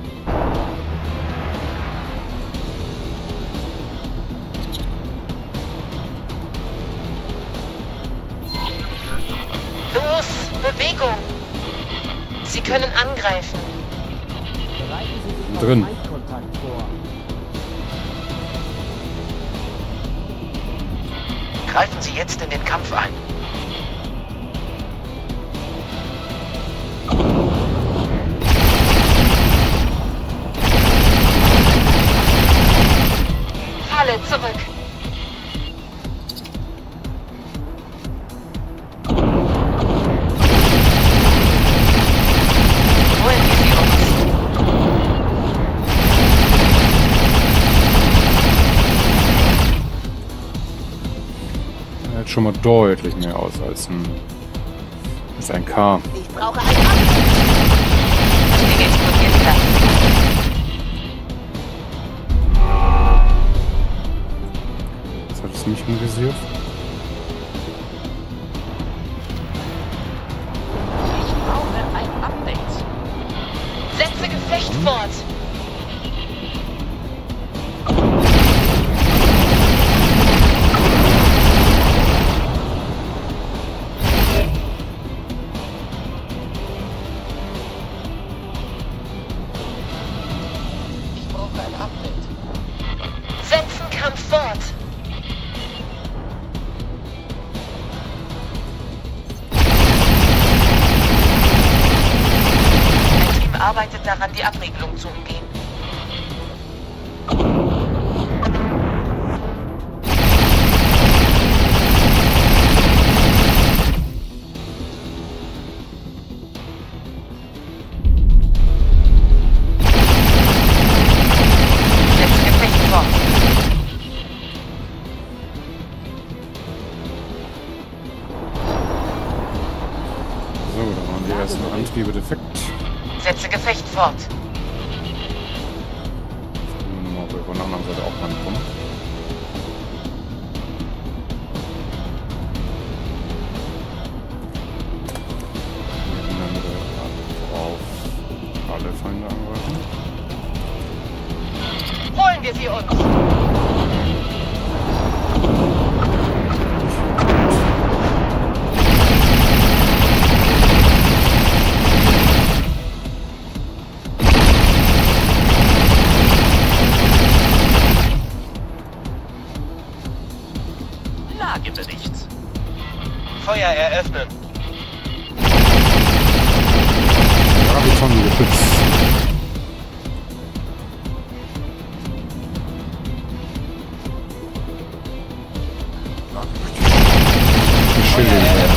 Los, Bewegung! Sie können angreifen. Bereiten Sie sich auf Drin. Feindkontakt vor. Greifen Sie jetzt in den Kampf ein. Falle zurück. Holen wir sie uns. Er hält schon mal deutlich mehr aus als ein K. Ich brauche ein Update. Das Ding explodiert gleich. Jetzt hat es mich im Visier. Ich brauche ein Update. Setze Gefecht fort. Ich brauche ein Update. Setzen Kampf fort. Ein Team arbeitet daran, die Abriegelung zu umgehen. Setze Gefecht fort. So, da waren die ersten Antriebe defekt. Setze Gefecht fort. Schauen wir mal, ob wir von der anderen Seite auch rankommen. Wir können dann wieder auf alle Feinde angreifen. Holen wir sie uns. Lagebericht. Feuer eröffnen. Graviton-Geschütz. Die Schilde regeneriert.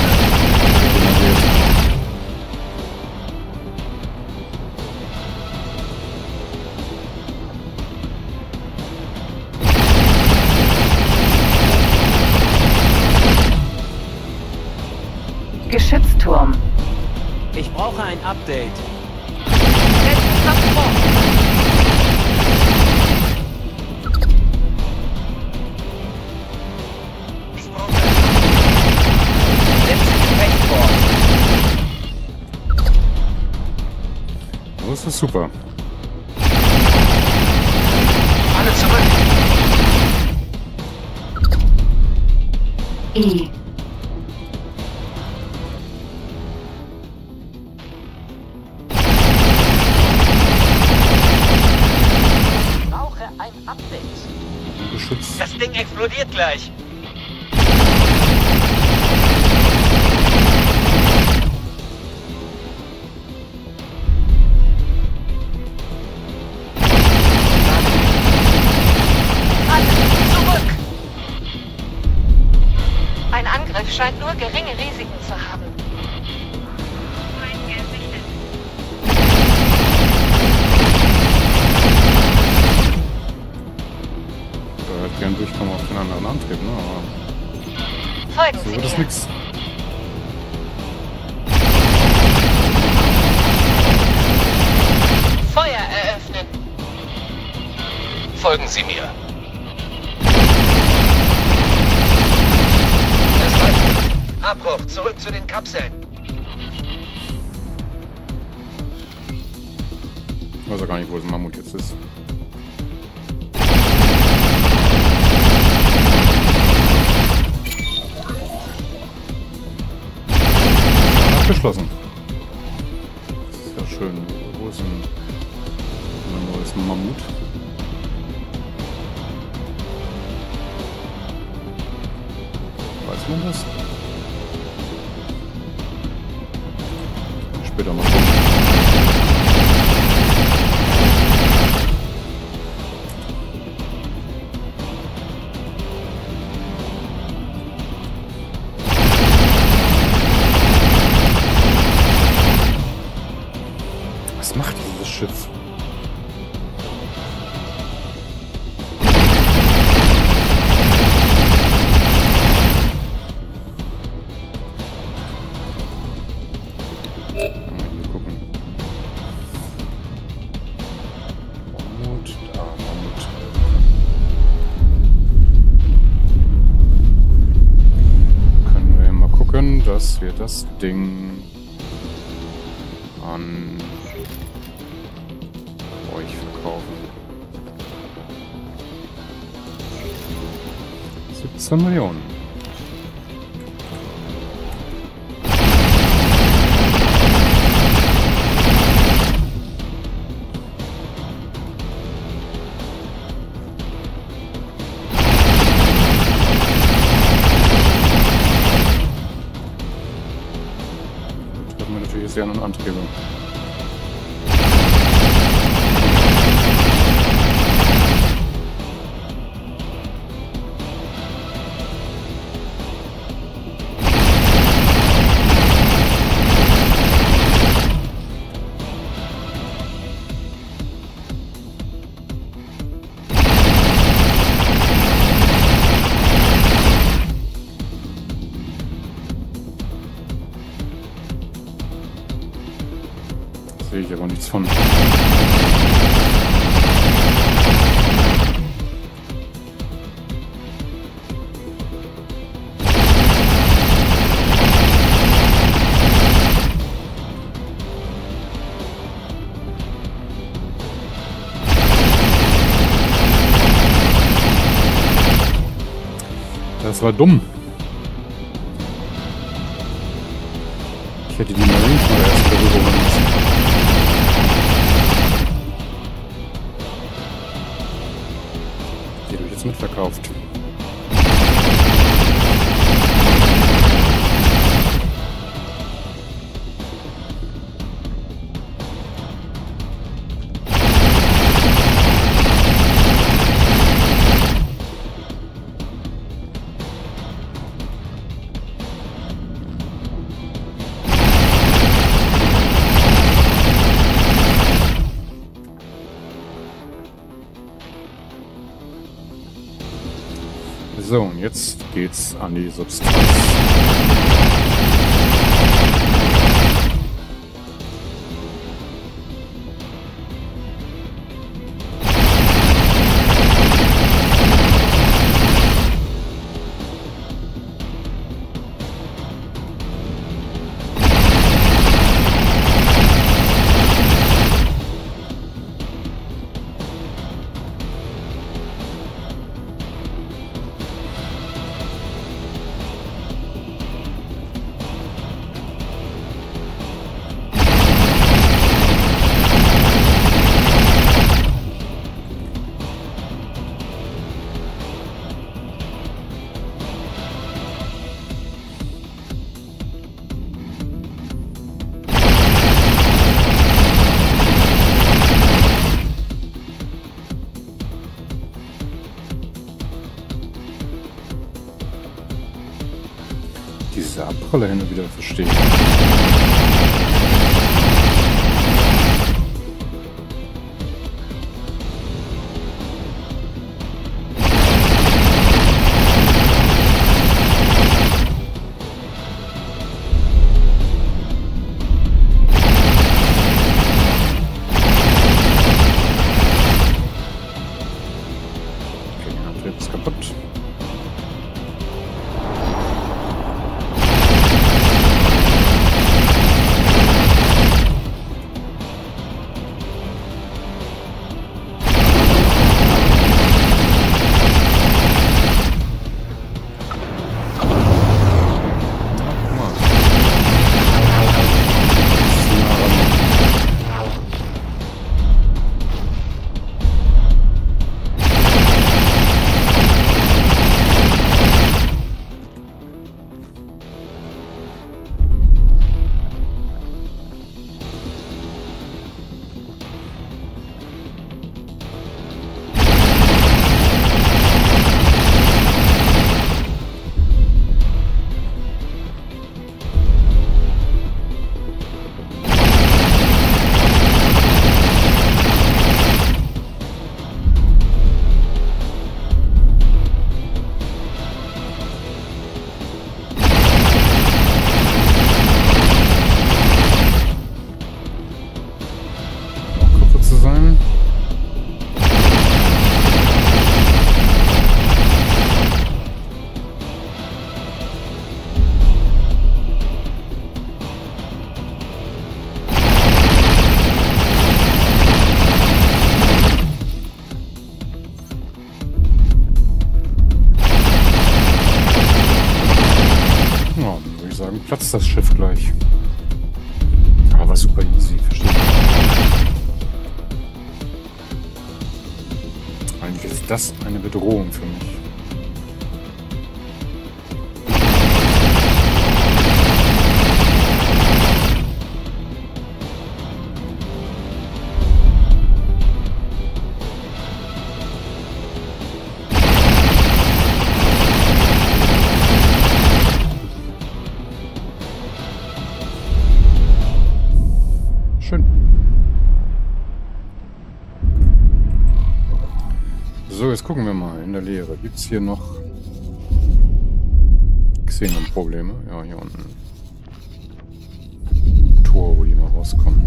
Geschützturm. Ich brauche ein Update. Setzen Kampf fort. Ich brauche Setze Gefecht fort. Das ist super. Alle zurück. E. Ich brauche ein Update. Geschütz. Das Ding explodiert gleich. scheint nur geringe Risiken zu haben. Eingesichtet. Ich hätte gern durchkommen auf den anderen Antrieb, ne? Aber Folgen so Sie wird das mir. nix. Feuer eröffnen. Folgen Sie mir. Es reicht. Abbruch, zurück zu den Kapseln. Ich weiß auch gar nicht, wo das Mammut jetzt ist. Abgeschlossen. Das ist ja schön. Wo ist ein neues Mammut? Weiß man das? Später mal gucken. Was macht dieses Schiff? Mal hier gucken. Mammut, da, Mammut. Können wir mal gucken, dass wir das Ding an euch verkaufen. 17 Millionen. Da haben wir natürlich jetzt die anderen Antriebe. Sehe ich aber nichts von. Das war dumm. Ich hätte die Marines mal erst darüber holen müssen. Die habe ich jetzt mitverkauft. So, und jetzt geht's an die Substanz. Kontrolle hin und wieder verstehe. Platzt das Schiff gleich. Aber super easy, verstehe ich. Eigentlich ist das eine Bedrohung für mich. So, jetzt gucken wir mal in der Leere. Gibt es hier noch Xenon-Probleme? Ja, hier unten. Tor, wo die mal rauskommen.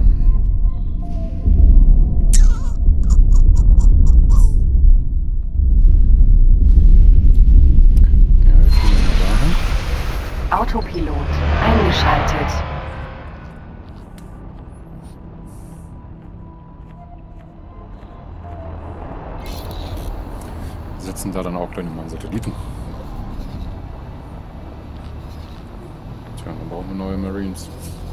Ja, wir fliegen mal dahin. Autopilot eingeschaltet. Setzen da dann auch gleich nochmal einen Satelliten. Tja, dann brauchen wir neue Marines.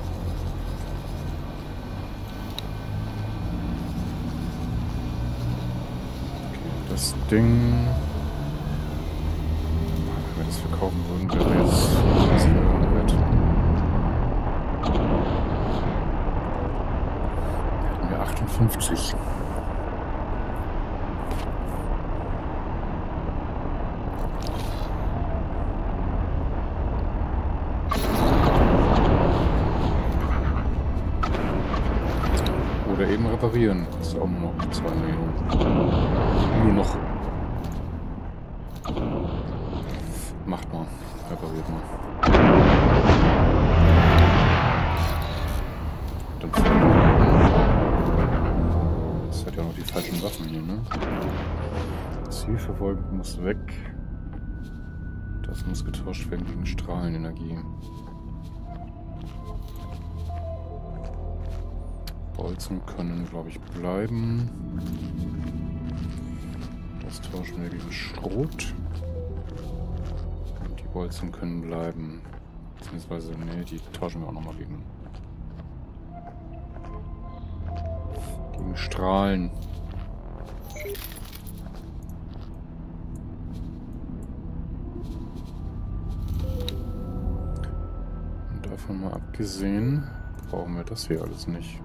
Okay, das Ding... Wenn wir das verkaufen würden, wäre jetzt das wert. Hätten wir 58. Oder eben reparieren. Das ist auch nur noch 2 Millionen. Nur noch. Macht mal. Repariert mal. Dann das hat ja noch die falschen Waffen hier, ne? Zielverfolgung muss weg. Das muss getauscht werden gegen Strahlenenergie. Bolzen können, glaube ich, bleiben. Das tauschen wir gegen Schrot. Und die Bolzen können bleiben. Beziehungsweise, ne, die tauschen wir auch nochmal gegen Strahlen. Und davon mal abgesehen, brauchen wir das hier alles nicht.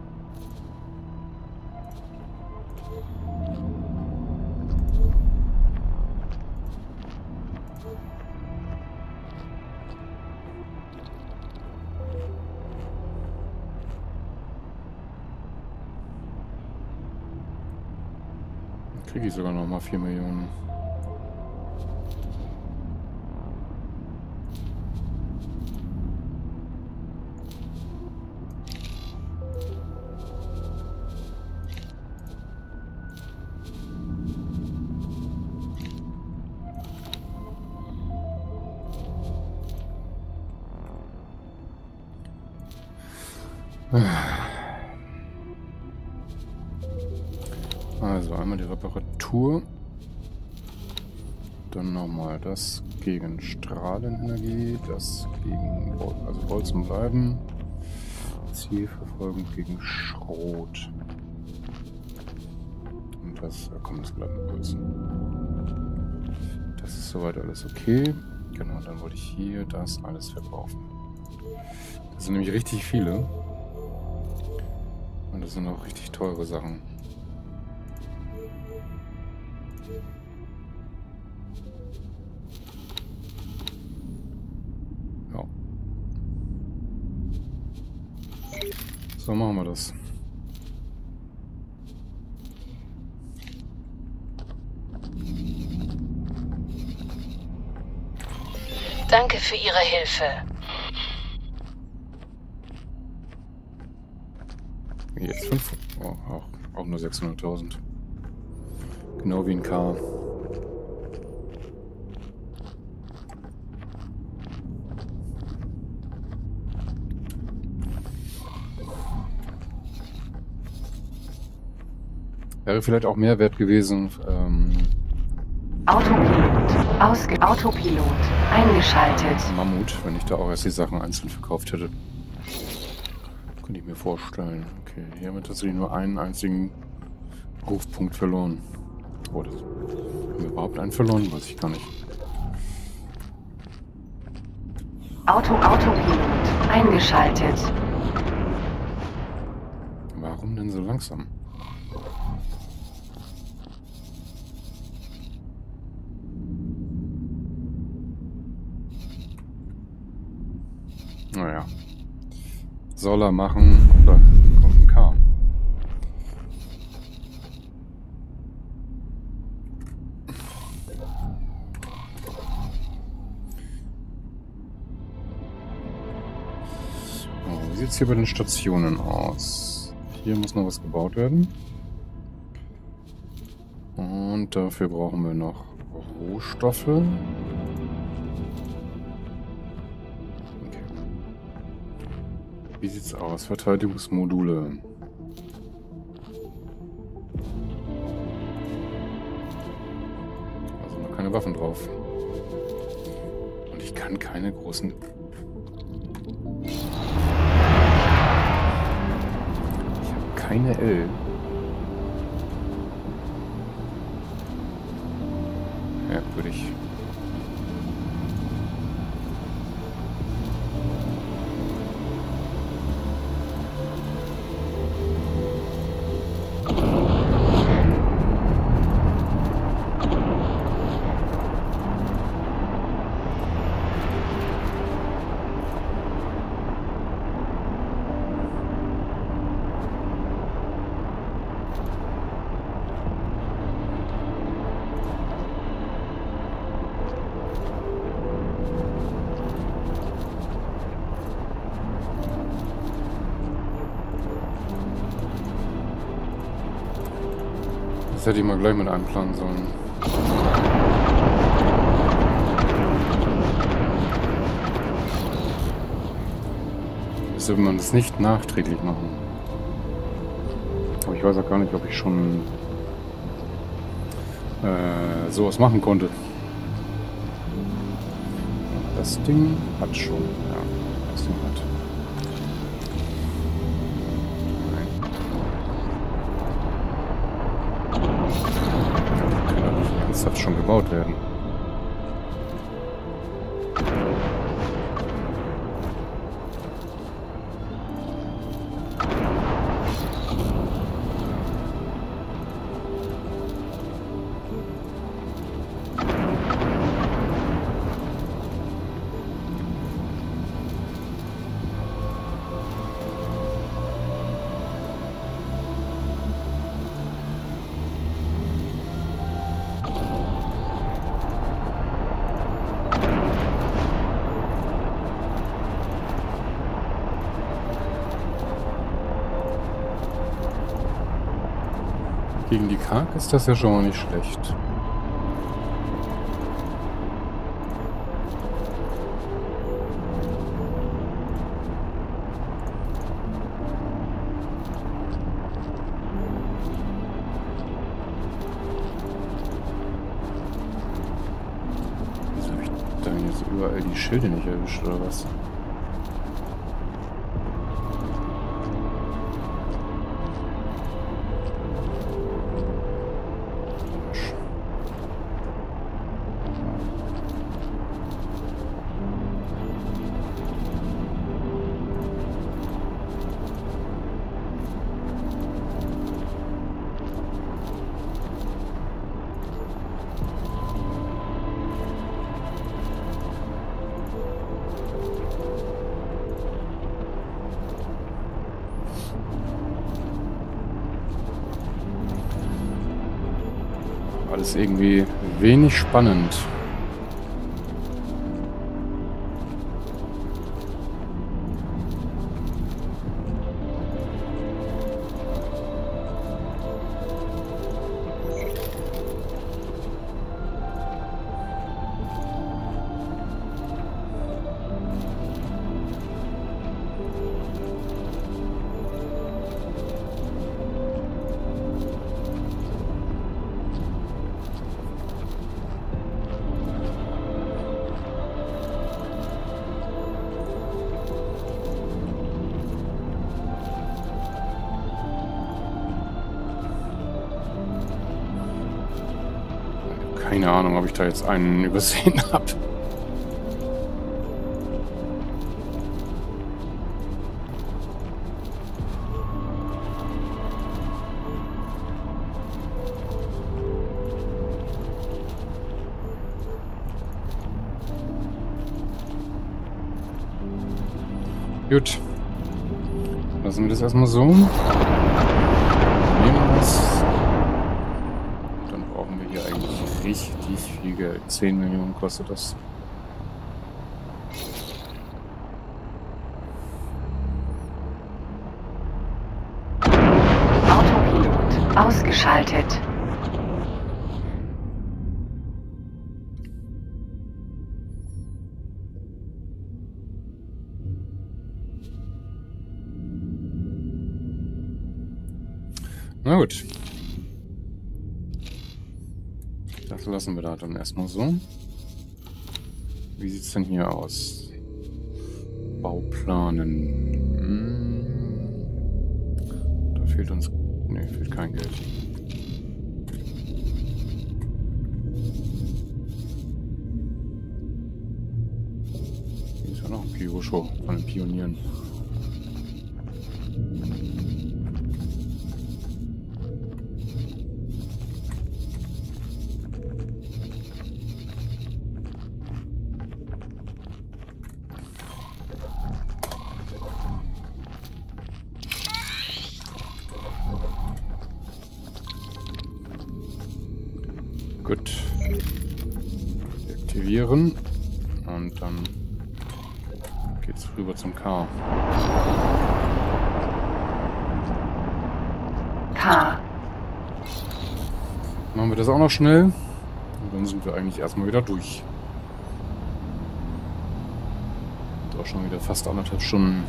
Kriege ich sogar noch mal 4 Millionen. Also einmal die Reparatur, dann nochmal das gegen Strahlenenergie, das gegen also Bolzen bleiben, Zielverfolgung gegen Schrot und das, komm, das bleiben Bolzen. Das ist soweit alles okay. Genau, dann wollte ich hier das alles verkaufen. Das sind nämlich richtig viele und das sind auch richtig teure Sachen. So machen wir das. Danke für Ihre Hilfe. Jetzt 5. Oh, auch nur 600.000. Genau wie ein K. Wäre vielleicht auch mehr wert gewesen. Autopilot eingeschaltet. Mammut, wenn ich da auch erst die Sachen einzeln verkauft hätte. Könnte ich mir vorstellen. Okay, hier haben wir tatsächlich nur einen einzigen Rufpunkt verloren. Oh, haben wir überhaupt einen verloren? Weiß ich gar nicht. Autopilot eingeschaltet. Warum denn so langsam? Naja. Soll er machen. Da kommt ein K. So, wie sieht es hier bei den Stationen aus? Hier muss noch was gebaut werden. Und dafür brauchen wir noch Rohstoffe. Wie sieht's aus? Verteidigungsmodule. Also noch keine Waffen drauf. Und ich kann keine großen... Ich habe keine L. Merkwürdig. Das hätte ich mal gleich mit einplanen sollen. Jetzt sollte man das nicht nachträglich machen. Aber ich weiß auch gar nicht, ob ich schon sowas machen konnte. Das Ding hat schon. Ja, das Ding hat. Das hat schon gebaut werden. Gegen die Karg ist das ja schon mal nicht schlecht. Wieso habe ich dann jetzt überall die Schilde nicht erwischt, oder was? Alles irgendwie wenig spannend. Keine Ahnung, ob ich da jetzt einen übersehen habe. Gut. Lassen wir das erstmal so. Nehmen das. Dann brauchen wir hier eigentlich richtig viel Geld. 10 Millionen kostet das. Autopilot ausgeschaltet. Na gut. Das lassen wir da dann erstmal so. Wie sieht es denn hier aus? Bauplanen. Da fehlt uns... Ne, fehlt kein Geld. Hier ist ja noch ein Pyro-Show von den Pionieren. Gut. Aktivieren. Und dann geht's rüber zum K. K. Machen wir das auch noch schnell. Und dann sind wir eigentlich erstmal wieder durch. Ist auch schon wieder fast 1,5 Stunden.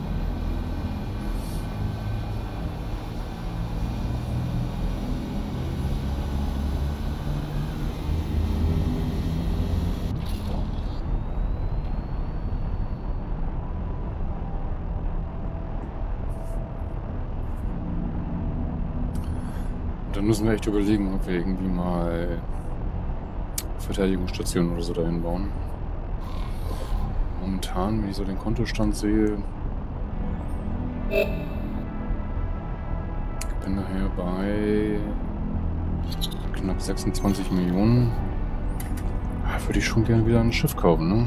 Dann müssen wir echt überlegen, ob wir irgendwie mal Verteidigungsstationen oder so dahin bauen. Momentan, wenn ich so den Kontostand sehe, ich bin daher bei knapp 26 Millionen. Würde ich schon gerne wieder ein Schiff kaufen, ne?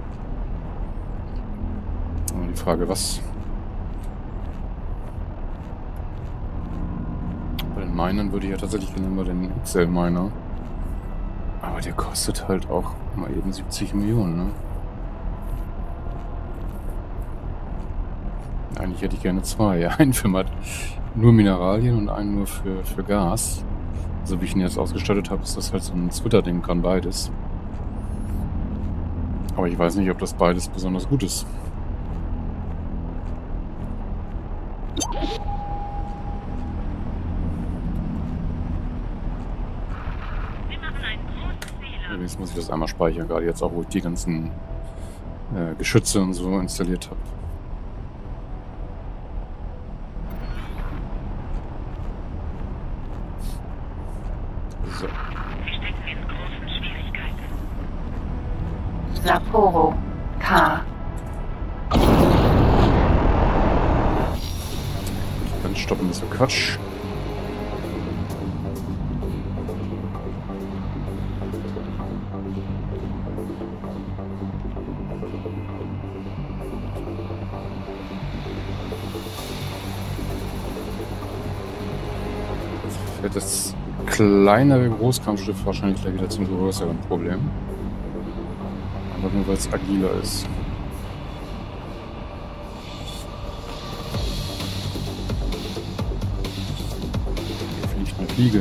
Aber die Frage, was? Bei den Minern würde ich ja tatsächlich gerne mal den XL-Miner. Aber der kostet halt auch mal eben 70 Millionen, ne? Eigentlich hätte ich gerne zwei. Ja, einen für nur Mineralien und einen nur für Gas. So wie ich ihn jetzt ausgestattet habe, ist das halt so ein Twitter-Ding, kann beides. Aber ich weiß nicht, ob das beides besonders gut ist. Sie machen einen großen Fehler. Übrigens muss ich das einmal speichern, gerade jetzt auch, wo ich die ganzen Geschütze und so installiert habe. So. Sie stecken in großen Schwierigkeiten. Sapporo. K. Dann stoppen ist so Quatsch. Wird das kleinere Großkampfschiff wahrscheinlich gleich wieder zum größeren Problem. Aber nur weil es agiler ist. Hier fliegt eine Fliege.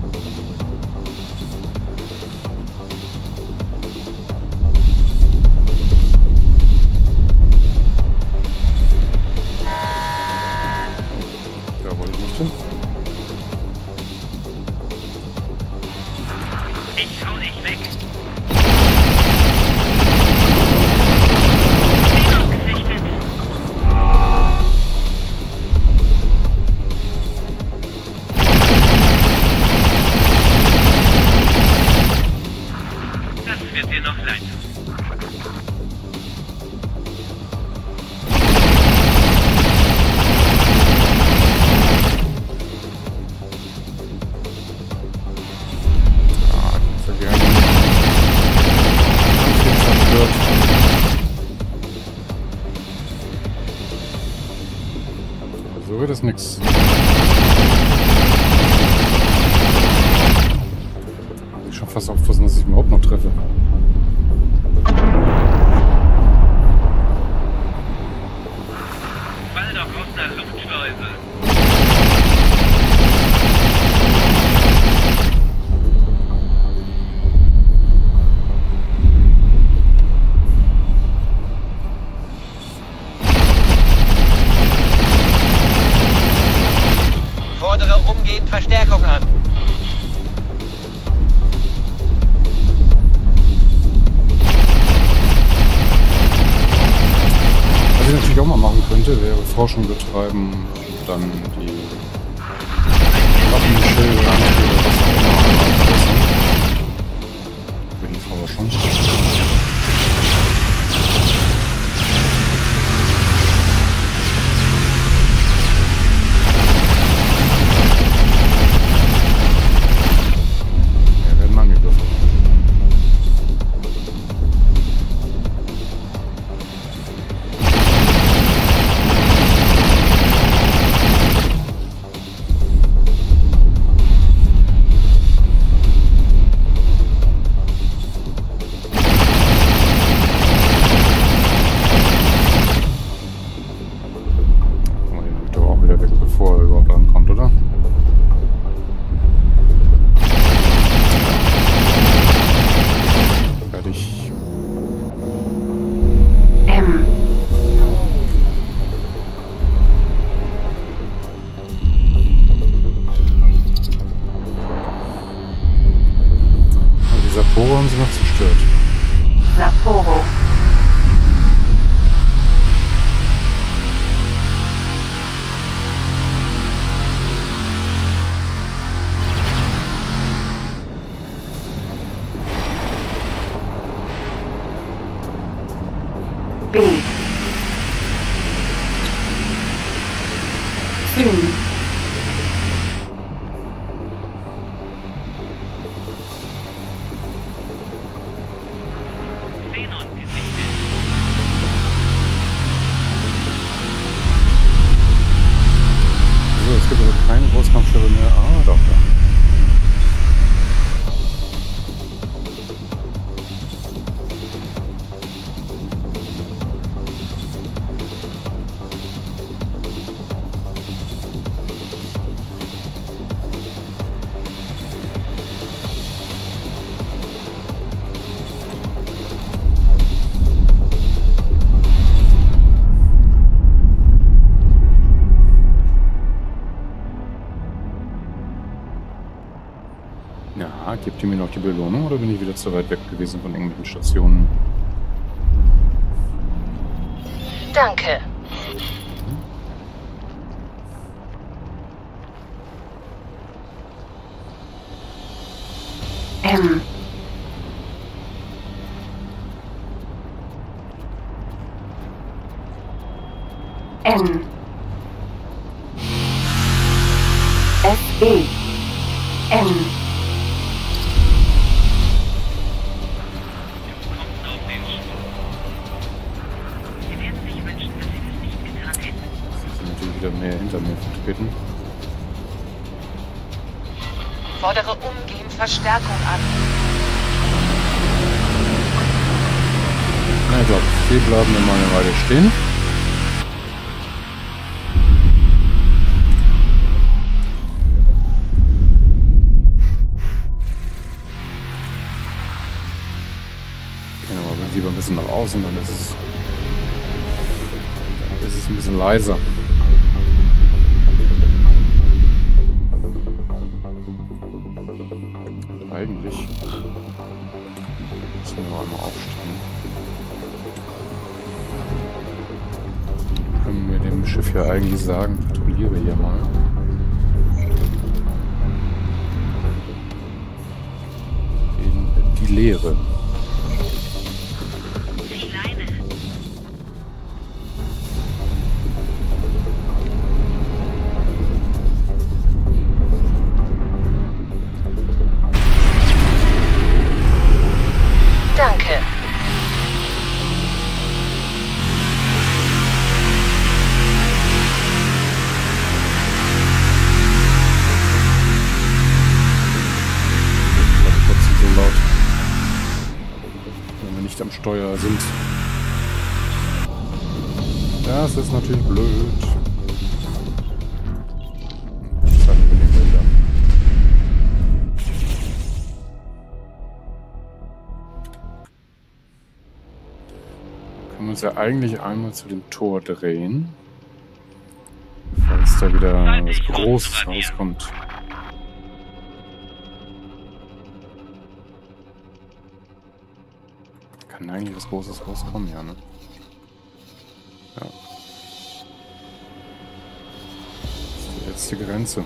Da wollte ich nicht hin. Ich hau dich weg. Xenon gesichtet. Das wird dir noch leid tun. Sehr gerne. Antrieb zerstört. So wird es nix. Ich schon fast aufpassen, dass ich ihn überhaupt noch treffe. Fall doch aus einer Luftschleuse. Fordere umgehend Verstärkung an. Was ich natürlich auch mal machen könnte, wäre Forschung betreiben und dann die Waffenschilde, Antriebe, was auch immer einmal verbessern. Für die Forschung. Wir werden angegriffen. Oh, den hab ich doch auch wieder weg, bevor er überhaupt ankommt, oder? Fertig. M. Und die Sapporo haben sie noch zerstört. Sapporo. B. Süd. Xenon gesichtet. So, es gibt also keine Großkampfschiffe mehr. Ah, doch, ja. Ja, gibt ihr mir noch die Belohnung oder bin ich wieder zu weit weg gewesen von irgendwelchen Stationen? Danke. M. N. S-E. N. Sie werden sich wünschen, dass Sie das nicht getan hätten. Sie sind natürlich wieder mehr hinter mir vertreten. Fordere umgehend Verstärkung an. Na, ich glaube, wir bleiben immer eine Weile stehen. Gehen aber lieber ein bisschen nach außen, dann ist es ein bisschen leiser. Eigentlich müssen wir noch einmal aufstehen. Können wir dem Schiff ja eigentlich sagen, patrouilliere hier mal. Die Leere. Die Leine. Danke. Das ist trotzdem so laut, wenn wir nicht am Steuer sind. Das ist natürlich blöd. Jetzt haben wir den Bilder. Können wir uns ja eigentlich einmal zu dem Tor drehen, falls da wieder was Großes rauskommt. Kann eigentlich was Großes rauskommen, ja, ne? Ja. Das ist die letzte Grenze.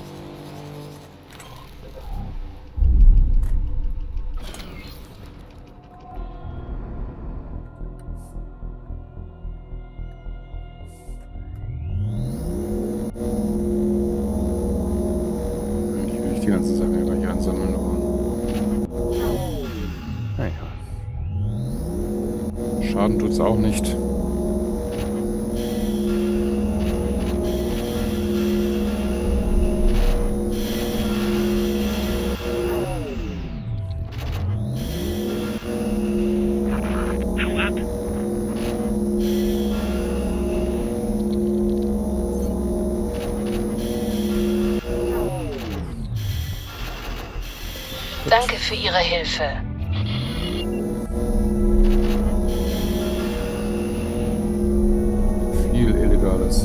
Eigentlich will ich die ganzen Sachen ja gleich einsammeln, aber... Naja. Schaden tut's auch nicht. Hau ab. Danke für Ihre Hilfe. Viel Illegales.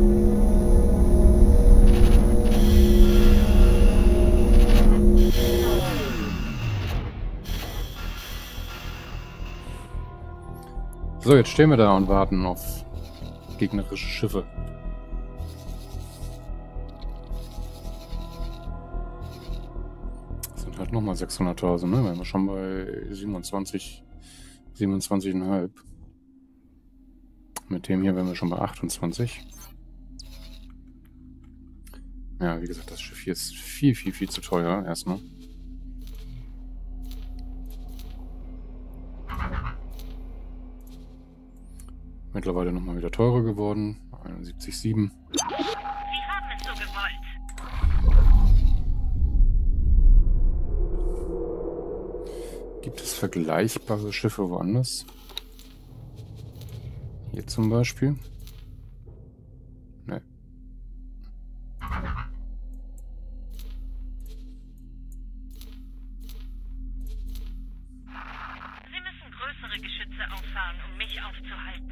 So, jetzt stehen wir da und warten auf gegnerische Schiffe. Das sind halt nochmal 600.000, ne? Wenn wir schon bei 27,5. Mit dem hier wären wir schon bei 28. Ja, wie gesagt, das Schiff hier ist viel, viel, viel zu teuer erstmal. Mittlerweile nochmal wieder teurer geworden. 71,7. Sie haben es so gewollt. Gibt es vergleichbare Schiffe woanders? Hier zum Beispiel? Ne. Sie müssen größere Geschütze auffahren, um mich aufzuhalten.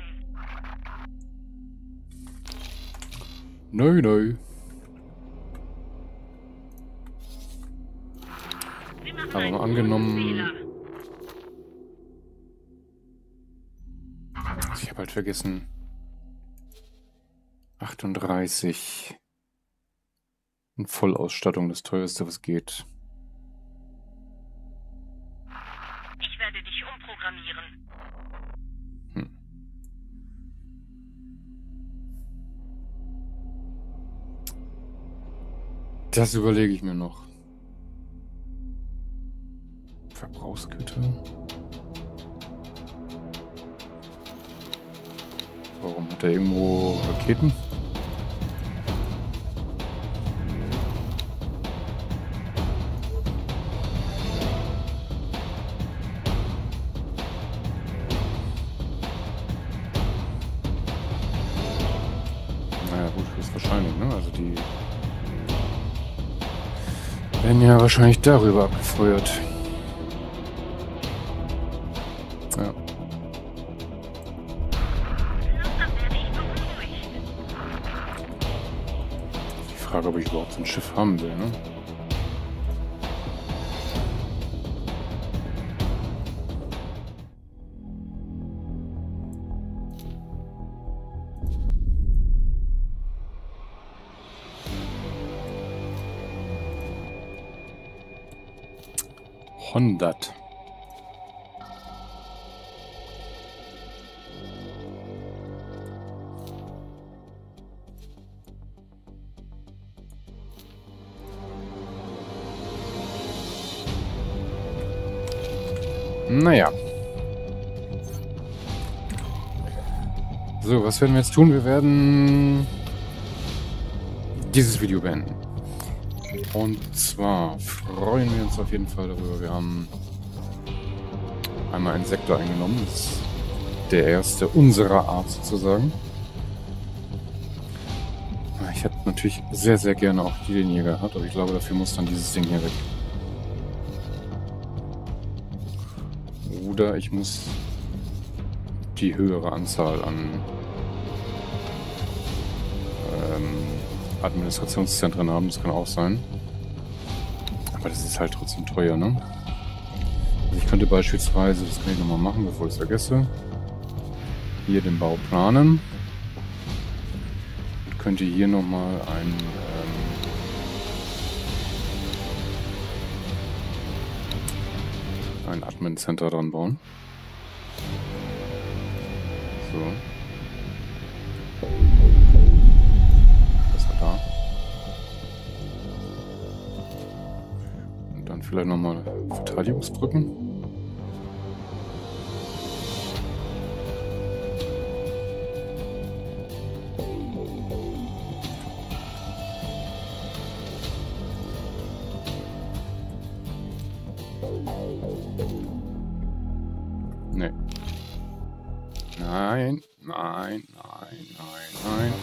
Nö, nö. Sie machen Aber mal angenommen... Ich habe halt vergessen... 38... In Vollausstattung, das teuerste, was geht. Ich werde dich umprogrammieren. Das überlege ich mir noch. Verbrauchsgüter. Warum hat er irgendwo Raketen? Naja gut, höchstwahrscheinlich, ne? Also die werden ja wahrscheinlich darüber abgefeuert. Ja. Langsam werde ich beunruhigt. Die Frage, ob ich überhaupt so ein Schiff haben will, ne? Hundert. Naja. So, was werden wir jetzt tun? Wir werden dieses Video beenden. Und zwar freuen wir uns auf jeden Fall darüber. Wir haben einmal einen Sektor eingenommen. Das ist der erste unserer Art sozusagen. Ich hätte natürlich sehr, sehr gerne auch die Linie gehabt, aber ich glaube, dafür muss dann dieses Ding hier weg. Oder ich muss die höhere Anzahl an Administrationszentren haben. Das kann auch sein. Aber das ist halt trotzdem teuer, ne? Also ich könnte beispielsweise, das kann ich nochmal machen, bevor ich es vergesse, hier den Bau planen. Und könnte hier nochmal ein Admin-Center dran bauen. So. Das war da. Und dann vielleicht nochmal Verteidigungsbrücken. Nee. Nein, nein, nein, nein, nein.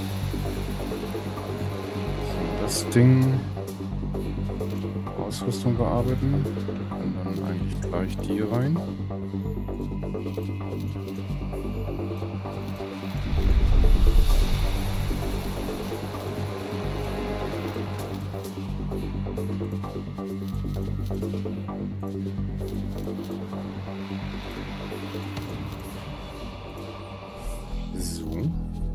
So, das Ding. Ausrüstung bearbeiten. Und dann eigentlich gleich die rein. So. Und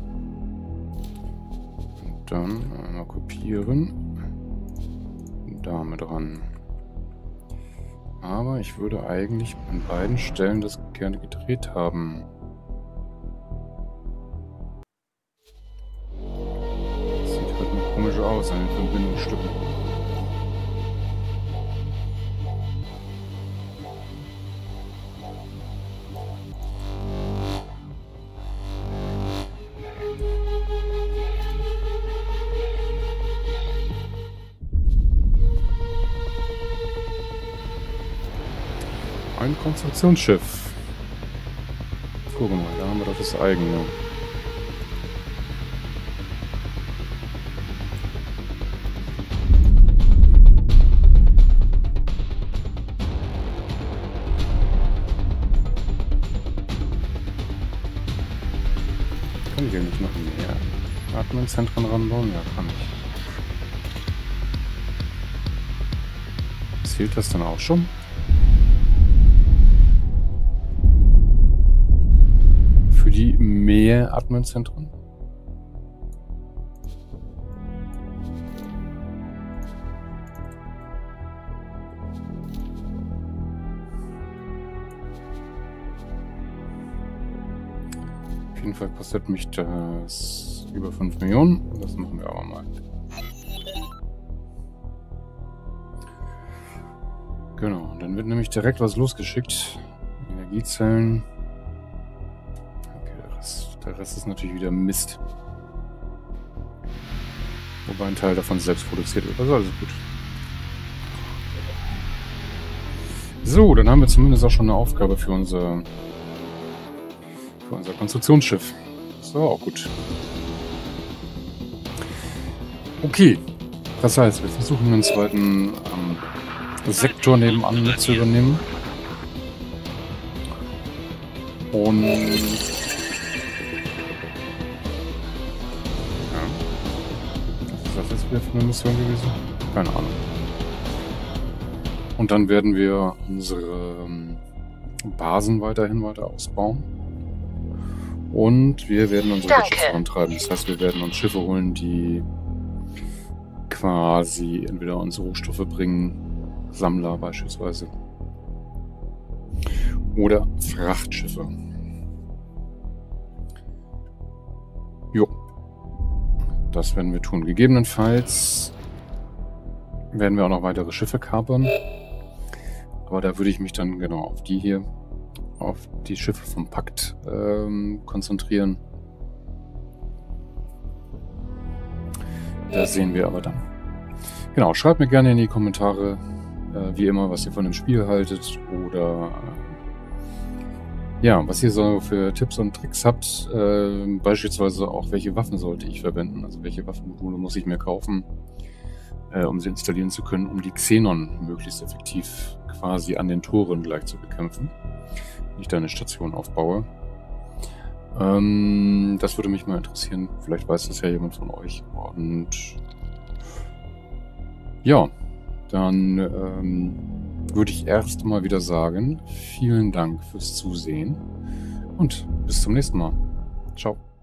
dann einmal kopieren. Da mit dran. Aber ich würde eigentlich an beiden Stellen das gerne gedreht haben. Das sieht halt nur komisch aus an den Verbindungsstücken. Ein Konstruktionsschiff. Guck mal, da haben wir doch das eigene. Kann ich ja nicht noch mehr Admin-Zentren ranbauen? Ja, kann ich. Zählt das dann auch schon? die Meer-Admin-Zentren. Auf jeden Fall kostet mich das über 5 Millionen. Das machen wir aber mal. Genau, dann wird nämlich direkt was losgeschickt. Energiezellen. Okay, der Rest ist natürlich wieder Mist. Wobei ein Teil davon selbst produziert wird. Also alles gut. So, dann haben wir zumindest auch schon eine Aufgabe für unser Konstruktionsschiff. So, auch gut. Okay. Das heißt, wir versuchen einen zweiten Sektor nebenan mit zu übernehmen. Und ja. Was ist das jetzt wieder für eine Mission gewesen? Keine Ahnung. Und dann werden wir unsere Basen weiter ausbauen. Und wir werden unsere Schiffe antreiben. Das heißt, wir werden uns Schiffe holen, die quasi entweder uns Rohstoffe bringen, Sammler beispielsweise, oder Frachtschiffe. Jo. Das werden wir tun. Gegebenenfalls werden wir auch noch weitere Schiffe kapern. Aber da würde ich mich dann genau auf die hier, auf die Schiffe vom Pakt konzentrieren. Das sehen wir aber dann. Genau, schreibt mir gerne in die Kommentare, wie immer, was ihr von dem Spiel haltet oder ja, was ihr so für Tipps und Tricks habt. Beispielsweise auch, welche Waffen sollte ich verwenden, also welche Waffenmodule muss ich mir kaufen, um sie installieren zu können, um die Xenon möglichst effektiv quasi an den Toren gleich zu bekämpfen, wenn ich da eine Station aufbaue. Das würde mich mal interessieren. Vielleicht weiß das ja jemand von euch. Und ja, dann würde ich erst mal wieder sagen, vielen Dank fürs Zusehen und bis zum nächsten Mal. Ciao.